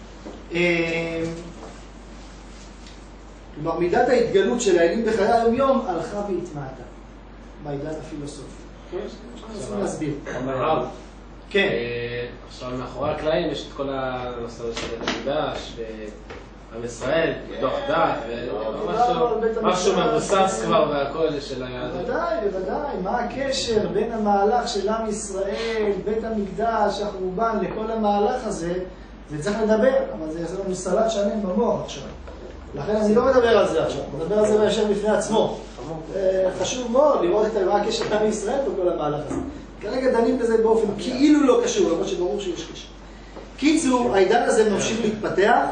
כלומר, מידת ההתגלות של האלים בחיי היום-יום הלכה והתמעטה בעידן הפילוסופי. כן? אנחנו נסביר. הרב. כן. עכשיו, מאחורי הקלעים יש את כל הנושא הזה של בית המקדש, ועם ישראל, פיתוח דת, ומשהו מבוסס כבר והכל של היהדות. בוודאי, בוודאי. מה הקשר בין המהלך של עם ישראל, בית המקדש, החורבן, לכל המהלך הזה? זה צריך לדבר, אבל זה יעשה לנו סלט שלם במוח עכשיו. לכן אני לא מדבר על זה עכשיו, אני מדבר על זה בישר בפני עצמו. חשוב מאוד לראות את מה הקשר בין ישראל בכל המהלך הזה. כרגע דנים בזה באופן כאילו לא קשור, למרות שברור שיש קשר. קיצור, העידן הזה ממשיך להתפתח,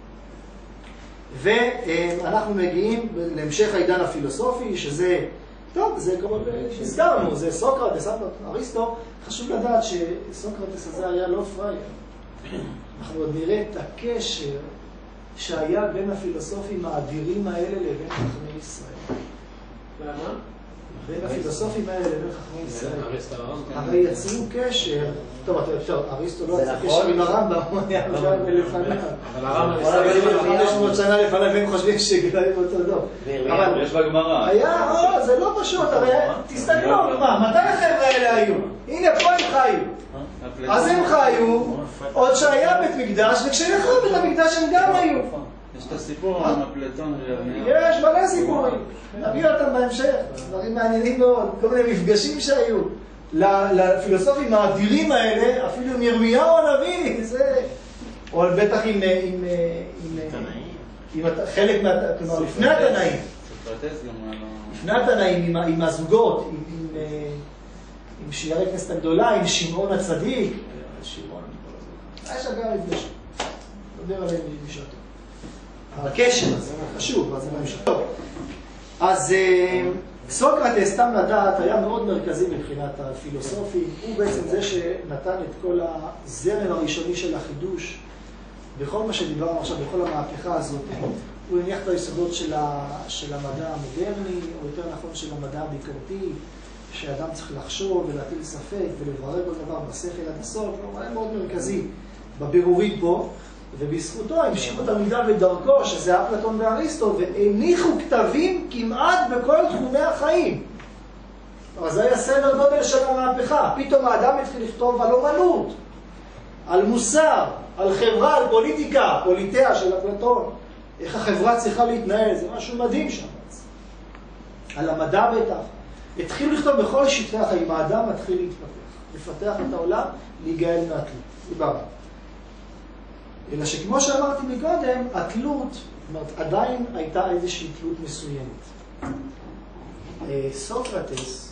ואנחנו מגיעים להמשך העידן הפילוסופי, שזה, טוב, זה כמו שהזכרנו, זה סוקרטס, אריסטו. חשוב לדעת שסוקרטס הזה היה לא פראייר. אנחנו עוד נראה את הקשר שהיה בין הפילוסופים האדירים האלה לבין חכמי ישראל. למה? בין הפילוסופים האלה לבין חכמי ישראל. הרי יצרו קשר, טוב, טוב, אריסטו לא יצא קשר עם הרמב"ם, הוא היה עכשיו לפניו. אבל הרמב"ם חמש מאות שנה לפניו, והם חושבים שגלעים אותו דוב. אבל יש בגמרא. היה, או, זה לא פשוט, הרי תסתכלו, מה, מתי החבר'ה האלה היו? הנה, פה הם חיו. אז הם חיו, עוד שהיה בית מקדש, וכשנחרב בית המקדש הם גם היו. יש את הסיפור עם אפלטון וירמיהו. יש מלא סיפורים, נביא אותם בהמשך, דברים מעניינים מאוד, כל מיני מפגשים שהיו. לפילוסופים האדירים האלה, אפילו עם ירמיהו הנביא, זה... או בטח עם... עם... עם חלק מה... כלומר, לפני התנאים. לפני התנאים, עם הזוגות, עם שירי כנסת הגדולה, עם שמעון הצדיק. שמעון, היה שם גם מפגשים. נדבר עליהם בשעתו. אבל הקשר הזה חשוב, אז זה בהמשך. טוב. אז סוקרטס, סתם לדעת, היה מאוד מרכזי מבחינת הפילוסופים. הוא בעצם זה שנתן את כל הזרם הראשוני של החידוש בכל מה שדיברנו עכשיו, בכל המהפכה הזאת. הוא הניח את היסודות של, ה... של המדע המודרני, או יותר נכון של המדע הביקורתי, שאדם צריך לחשוב ולהטיל ספק ולברר כל דבר בשכל עד הסוף. הוא היה מאוד מרכזי בבירורית בו, ובזכותו המשיכו תלמידיו בדרכו, שזה אפלטון ואריסטו, והניחו כתבים כמעט בכל תחומי החיים. אז זה היה סדר גודל של המהפכה. פתאום האדם התחיל לכתוב על אומנות, על מוסר, על חברה, על פוליטיקה, פוליטיה של אפלטון. איך החברה צריכה להתנהל, זה משהו מדהים שם. על המדע בטח. התחילו לכתוב בכל שטחי החיים, האדם מתחיל להתפתח, לפתח את העולם, להיגאל מהתלות. דיברנו. אלא שכמו שאמרתי מקודם, התלות, זאת אומרת, עדיין הייתה איזושהי תלות מסוימת. סוקרטס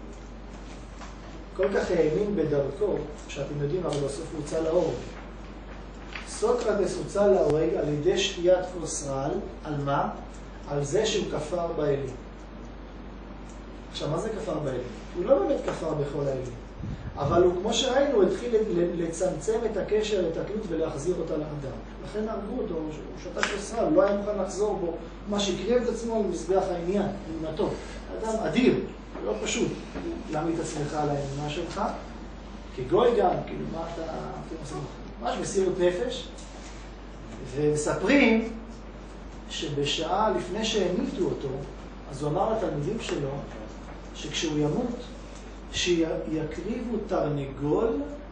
כל כך האמין בדרכו, שאתם יודעים, אבל בסוף הוא הוצא להורג. סוקרטס הוצא להורג על ידי שתיית כוס רעל, על מה? על זה שהוא כפר באלים. עכשיו, מה זה כפר באלים? הוא לא באמת כפר בכל האלים. אבל הוא, כמו שראינו, התחיל לצמצם את הקשר, את התלות ולהחזיר אותה לאדם. לכן הרגו אותו, הוא שתה כוס רעל, לא היה מוכן לחזור בו, מה שהקריב את עצמו על מזבח העניין, אמונתו. אדם אדיר, לא פשוט. להעמיד את עצמך על האמונה שלך, כגוי גם, כאילו, מה אתה... ממש מסירות נפש, ומספרים שבשעה לפני שהמיתו אותו, אז הוא אמר לתלמידים שלו, שכשהוא ימות, שיקריבו תרנגול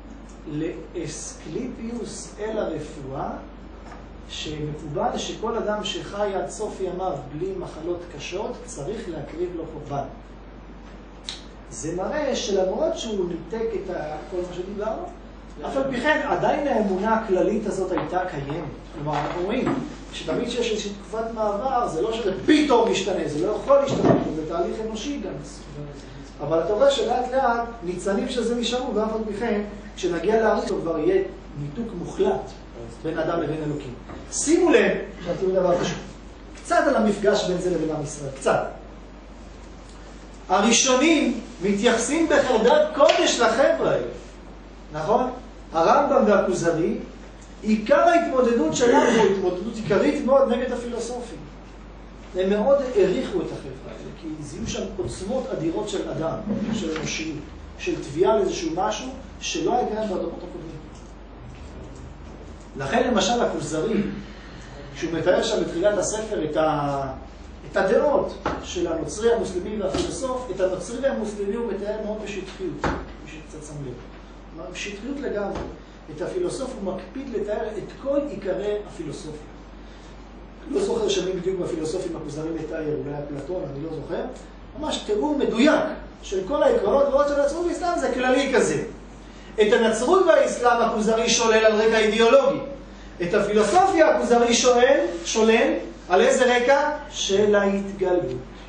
לאסקליפיוס אל הרפואה, שמקובל שכל אדם שחי עד סוף ימיו בלי מחלות קשות, צריך להקריב לו קורבן. זה מראה שלמרות שהוא ניתק את כל מה שדיברנו, אף על פי כן, עדיין האמונה הכללית הזאת הייתה קיימת. כלומר, אנחנו רואים, שתמיד שיש איזושהי תקופת מעבר, זה לא שזה פתאום משתנה, זה לא יכול להשתנה, זה תהליך אנושי גם. אבל אתה רואה שלאט לאט ניצנים שזה נשארו, ואף על פי כן, כשנגיע לאריסטו כבר יהיה ניתוק מוחלט בין אדם לבין אלוקים. שימו לב, שאתם דבר חשוב, קצת על המפגש בין זה לבין עם ישראל, קצת. הראשונים מתייחסים בחרדת קודש לחבר'ה האלה. נכון? הרמב"ם והכוזרי, עיקר ההתמודדות שלנו היא התמודדות עיקרית מאוד נגד הפילוסופים. הם מאוד העריכו את החברה האלה, כי זיהו שם עוצמות אדירות של אדם, של אנושיות, של תביעה לאיזשהו משהו שלא היה קיים בדורות הקודמים. לכן למשל הכוזרי, כשהוא מתאר שם בתחילת הספר את, ה... את הדעות של הנוצרי המוסלמי והפילוסוף, את הנוצרי והמוסלמי הוא מתאר מאוד בשטחיות, בשביל קצת שם לב. בשטחיות לגמרי. את הפילוסוף הוא מקפיד לתאר את כל עיקרי הפילוסופיה. לא זוכר שמי בדיוק בפילוסופים הכוזרים לתאר, אולי אפלטון, אני לא זוכר. ממש תיאור מדויק של כל העקרונות, ועוד של הנצרות והאסלאם זה כללי כזה. את הנצרות והאסלאם הכוזרי שולל על רקע אידיאולוגי. את הפילוסופיה הכוזרי שואל, שולל על איזה רקע? של ההתגלות.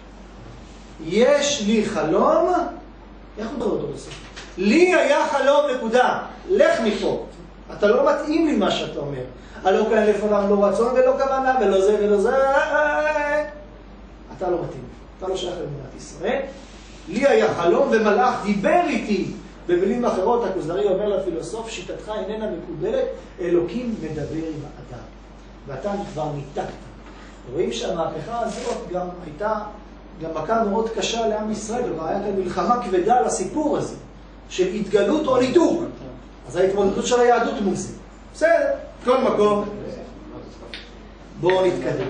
יש לי חלום, איך הוא קורא אותו בסוף? לי היה חלום נקודה, לך מפה. אתה לא מתאים לי מה שאתה אומר. הלא כאן לפניו לא רצון ולא כוונה ולא זה ולא זה. אתה לא מתאים. אתה לא שייך למדינת ישראל. לי היה חלום ומלאך דיבר איתי. במילים אחרות הכוזרי אומר לפילוסוף, שיטתך איננה מקובלת, אלוקים מדבר עם האדם. ואתה כבר ניתקת. רואים שהמהפכה הזאת גם הייתה גם מכה מאוד קשה לעם ישראל, והיה כאן מלחמה כבדה על הסיפור הזה. של התגלות או ניתוק. אז ההתמודדות של היהדות מול זה. בסדר, כל מקום. בואו נתקדם.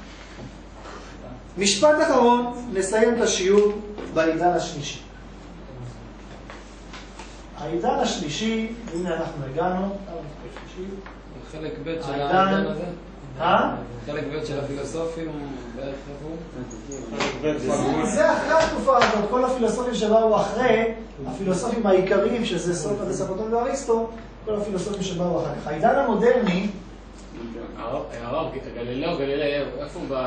משפט אחרון, נסיים את השיעור בעידן השלישי. העידן השלישי, הנה אנחנו הגענו, חלק ב' של העידן העידן הזה? אה? חלק ב' של הפילוסופים בערך איפה הוא? זה אחרי התקופה הזאת, כל הפילוסופים שבאו אחרי, הפילוסופים העיקריים, שזה סוקרטס, אפלטון ואריסטו, כל הפילוסופים שבאו אחר כך. העידן המודרני, הרב, גלילאו, גלילאו, איפה הוא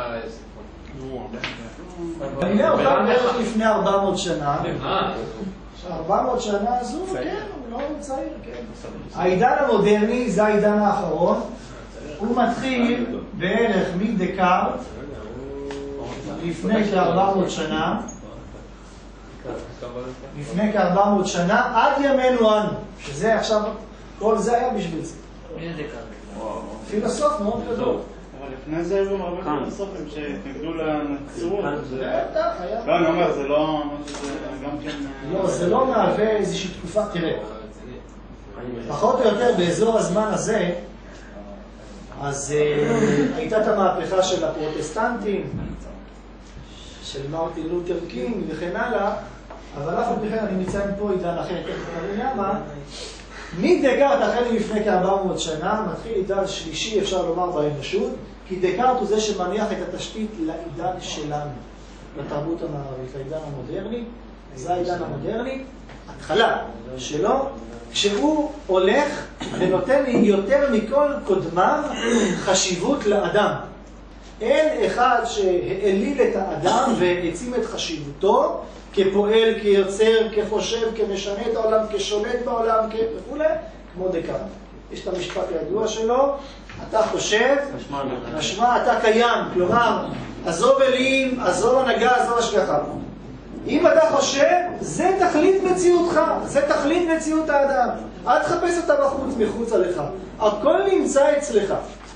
ב... גלילאו קם בערך לפני ארבע מאות שנה. אה, ארבע מאות שנה הזו, כן, הוא לא צעיר, כן. העידן המודרני, זה העידן האחרון, הוא מתחיל בערך מדקארט, לפני כ-ארבע מאות שנה, לפני כ-ארבע מאות שנה, עד ימינו אנו, שזה עכשיו, כל זה היה בשביל זה. מי זה דקארט? פילוסוף מאוד גדול. אבל לפני זה היו הרבה פילוסופים שהתנגדו לנצרות. בטח, היה. לא, אני אומר, זה לא... גם כן... לא, זה לא מהווה איזושהי תקופה, תראה. פחות או יותר באזור הזמן הזה, אז הייתה את המהפכה של הפרוטסטנטים, של מרטין לותר קינג וכן הלאה, אבל אף על פי כן אני מציין פה עידן אחר, תראו למה? מדקארט החל לפני כ-ארבע מאות שנה, מתחיל עידן שלישי, אפשר לומר, באנושות, כי דקארט הוא זה שמניח את התשתית לעידן שלנו, לתרבות המערבית, לעידן המודרני. זה העידן המודרני, התחלה שלו, כשהוא הולך ונותן יותר מכל קודמיו חשיבות לאדם. אין אחד שהעליל את האדם והעצים את חשיבותו כפועל, כיוצר, כחושב, כמשנה את העולם, כשולט בעולם, וכו', כמו דקארט. יש את המשפט הידוע שלו, אתה חושב, משמע אתה קיים. כלומר, עזוב אלים, עזוב הנהגה, עזוב השגחה. אם אתה חושב, זה תכלית מציאותך, זה תכלית מציאות האדם. אל תחפש אותה בחוץ, מחוץ עליך. הכל נמצא אצלך.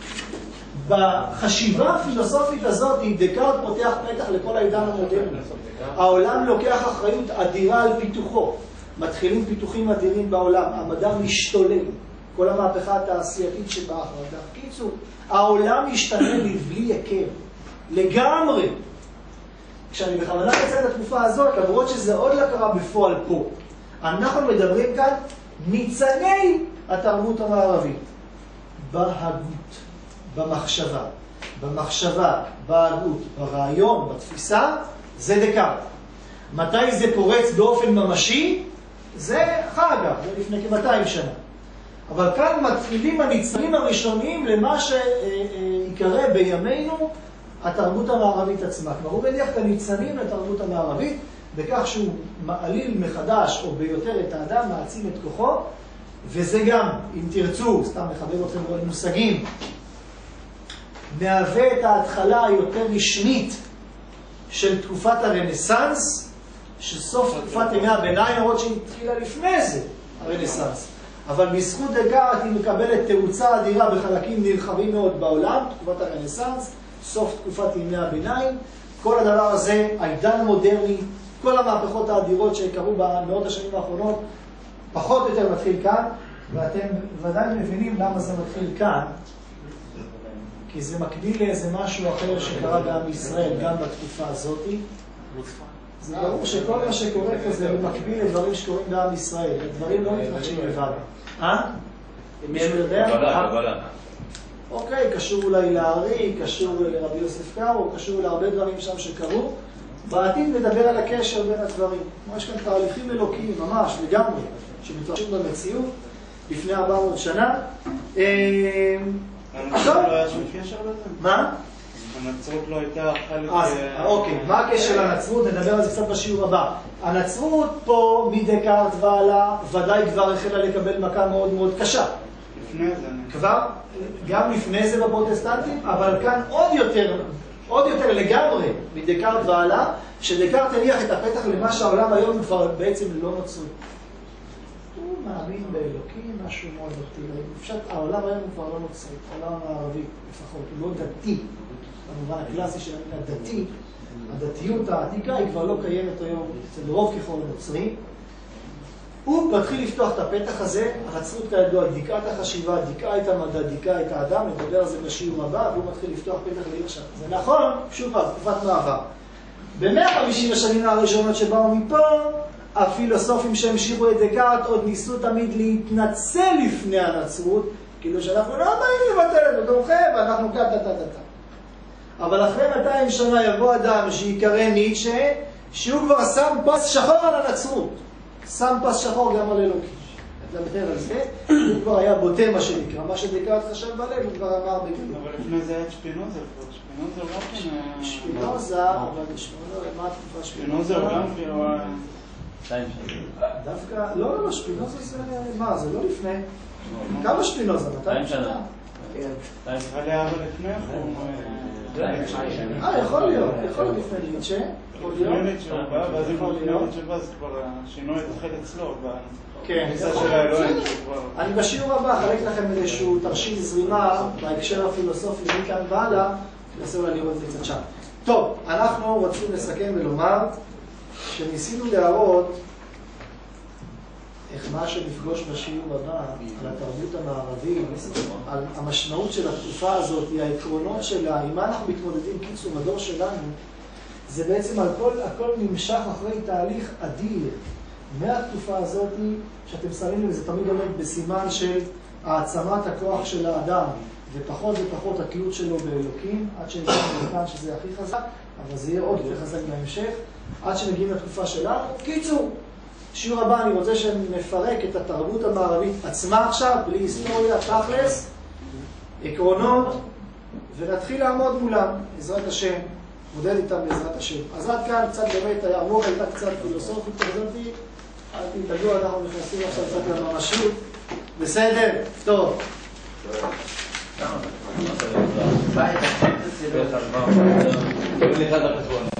בחשיבה הפילוסופית הזאת, דקארט פותח פתח לכל העידן המודרני. העולם לוקח אחריות אדירה על פיתוחו. מתחילים פיתוחים אדירים בעולם, המדע משתולל. כל המהפכה התעשייתית שבאה אחר כך. קיצור, העולם משתנה לבלי הכר. לגמרי. כשאני בכוונה יצא את התקופה הזאת, למרות שזה עוד לא קרה בפועל פה, אנחנו מדברים כאן ניצני התרבות המערבית. בהגות, במחשבה, במחשבה, בהגות, ברעיון, בתפיסה, זה דקארט. מתי זה פורץ באופן ממשי? זה אחר כך, זה לפני כ-מאתיים שנה. אבל כאן מתחילים הניצנים הראשוניים למה שיקרא בימינו התרבות המערבית עצמה. כלומר, הוא מניח את הניצנים לתרבות המערבית, בכך שהוא מעליל מחדש או ביותר את האדם, מעצים את כוחו, וזה גם, אם תרצו, סתם מחבר אתכם על מושגים, מהווה את ההתחלה היותר רשמית של תקופת הרנסנס, שסוף תקופת ימי הביניים, למרות שהיא התחילה לפני זה, הרנסנס. אבל בזכות דקארט היא מקבלת תאוצה אדירה בחלקים נרחבים מאוד בעולם, תקופת הרנסנס, סוף תקופת ימי הביניים. כל הדבר הזה, העידן המודרני, כל המהפכות האדירות שקרו במאות השנים האחרונות, פחות או יותר מתחיל כאן, ואתם ודאי מבינים למה זה מתחיל כאן, כי זה מקביל לאיזה משהו אחר שקרה בעם ישראל, גם בתקופה הזאת. זה ברור שכל מה שקורה פה זה מקביל לדברים שקורים בעם ישראל, הדברים לא מתרחשים לבד. אה? מישהו יודע? קבלה. אוקיי, קשור אולי לארי, קשור לרבי יוסף קארו, קשור להרבה דברים שם שקרו. בעתיד נדבר על הקשר בין הדברים. יש כאן תהליכים אלוקיים, ממש, לגמרי, שמתרחשים במציאות לפני ארבע מאות שנה. הנצרות לא היה שום קשר לזה? מה? הנצרות לא הייתה חלק... אז, אוקיי, מה הקשר לנצרות? נדבר על זה קצת בשיעור הבא. הנצרות פה, מדקארט והלאה, ודאי כבר החלה לקבל מכה מאוד מאוד קשה. לפני זה... כבר, גם לפני זה בפרוטסטנטים, אבל כאן עוד יותר, עוד יותר לגמרי מדקארט והלאה, שדקארט הניח את הפתח למה שהעולם היום כבר בעצם לא נוצרי. הוא מאמין באלוקים, משהו מאוד דתי. פשוט העולם היום הוא כבר לא נוצרי, העולם הערבי לפחות, הוא לא דתי. במובן הקלאסי של המילה דתי, הדתיות העתיקה היא כבר לא קיימת היום אצל רוב ככל הנוצרי. הוא מתחיל לפתוח את הפתח הזה, הנצרות כידוע, דיכאה את החשיבה, דיכאה את המדע, דיכאה את האדם, נדבר על זה בשיעור הבא, והוא מתחיל לפתוח פתח לעיר שם. זה נכון, שוב פעם, תקופת מעבר. ב-מאה וחמישים השנים הראשונות שבאו מפה, הפילוסופים שהמשיכו את דקארט עוד ניסו תמיד להתנצל לפני הנצרות, כאילו שאנחנו לא באים לבטל את תומכם, ואנחנו כאן, טה, טה, טה, טה. אבל אחרי מאתיים שנה יבוא אדם שיקרא ניטשה, שהוא כבר שם פס שחור על הנצרות. שם פס שחור גם על אלוקים. אתה מדבר על זה, הוא כבר היה בוטה מה שנקרא, מה שדקארט חשב בלב, הוא כבר אמר בגללו. אבל לפני זה היה את שפינוזה, שפינוזה הוא גם כן... שפינוזה, אבל שפינוזה, מה התקופה שפינוזה? שפינוזה הוא גם כאילו... דווקא, לא, לא, לא, שפינוזה זה... מה, זה לא לפני. כמה שפינוזה? מאתיים שנה? כן. עליה אבל לפני הוא... אה, יכול להיות, יכול להיות לפני ניטשה. לפני ניטשה הוא בא, ואז אם הוא לפני ניטשה בא, זה כבר השינוי התחיל אצלו. כן, בכניסה של האלוהים. אני בשיעור הבא אחלק לכם איזשהו תרשים זרימה בהקשר הפילוסופי מכאן והלאה, ננסה אולי לראות את זה קצת שם. טוב, אנחנו רוצים לסכם ולומר שניסינו להראות איך מה שנפגוש בשיעור הבא על התרבות המערבית, על המשמעות של התקופה הזאת, העקרונות שלה, עם מה אנחנו מתמודדים קיצור בדור שלנו, זה בעצם הכל, הכל נמשך אחרי תהליך אדיר מהתקופה הזאת, שאתם שמים לב, זה תמיד עומד בסימן של העצמת הכוח של האדם, ופחות ופחות התלות שלו באלוקים, עד שנגיע לכאן שזה הכי חזק, אבל זה יהיה עוד יותר חזק בהמשך, עד שמגיעים לתקופה שלנו. קיצור, שיעור הבא אני רוצה שנפרק את התרבות המערבית עצמה עכשיו, בלי היסטוריה, תכלס, עקרונות, ונתחיל לעמוד מולם, בעזרת השם, מודד איתם בעזרת השם. אז עד כאן קצת באמת, המורה הייתה קצת פילוסופית כזאתי, אל תתגעו, אנחנו נכנסים עכשיו קצת לממשיות. בסדר? טוב. ביי.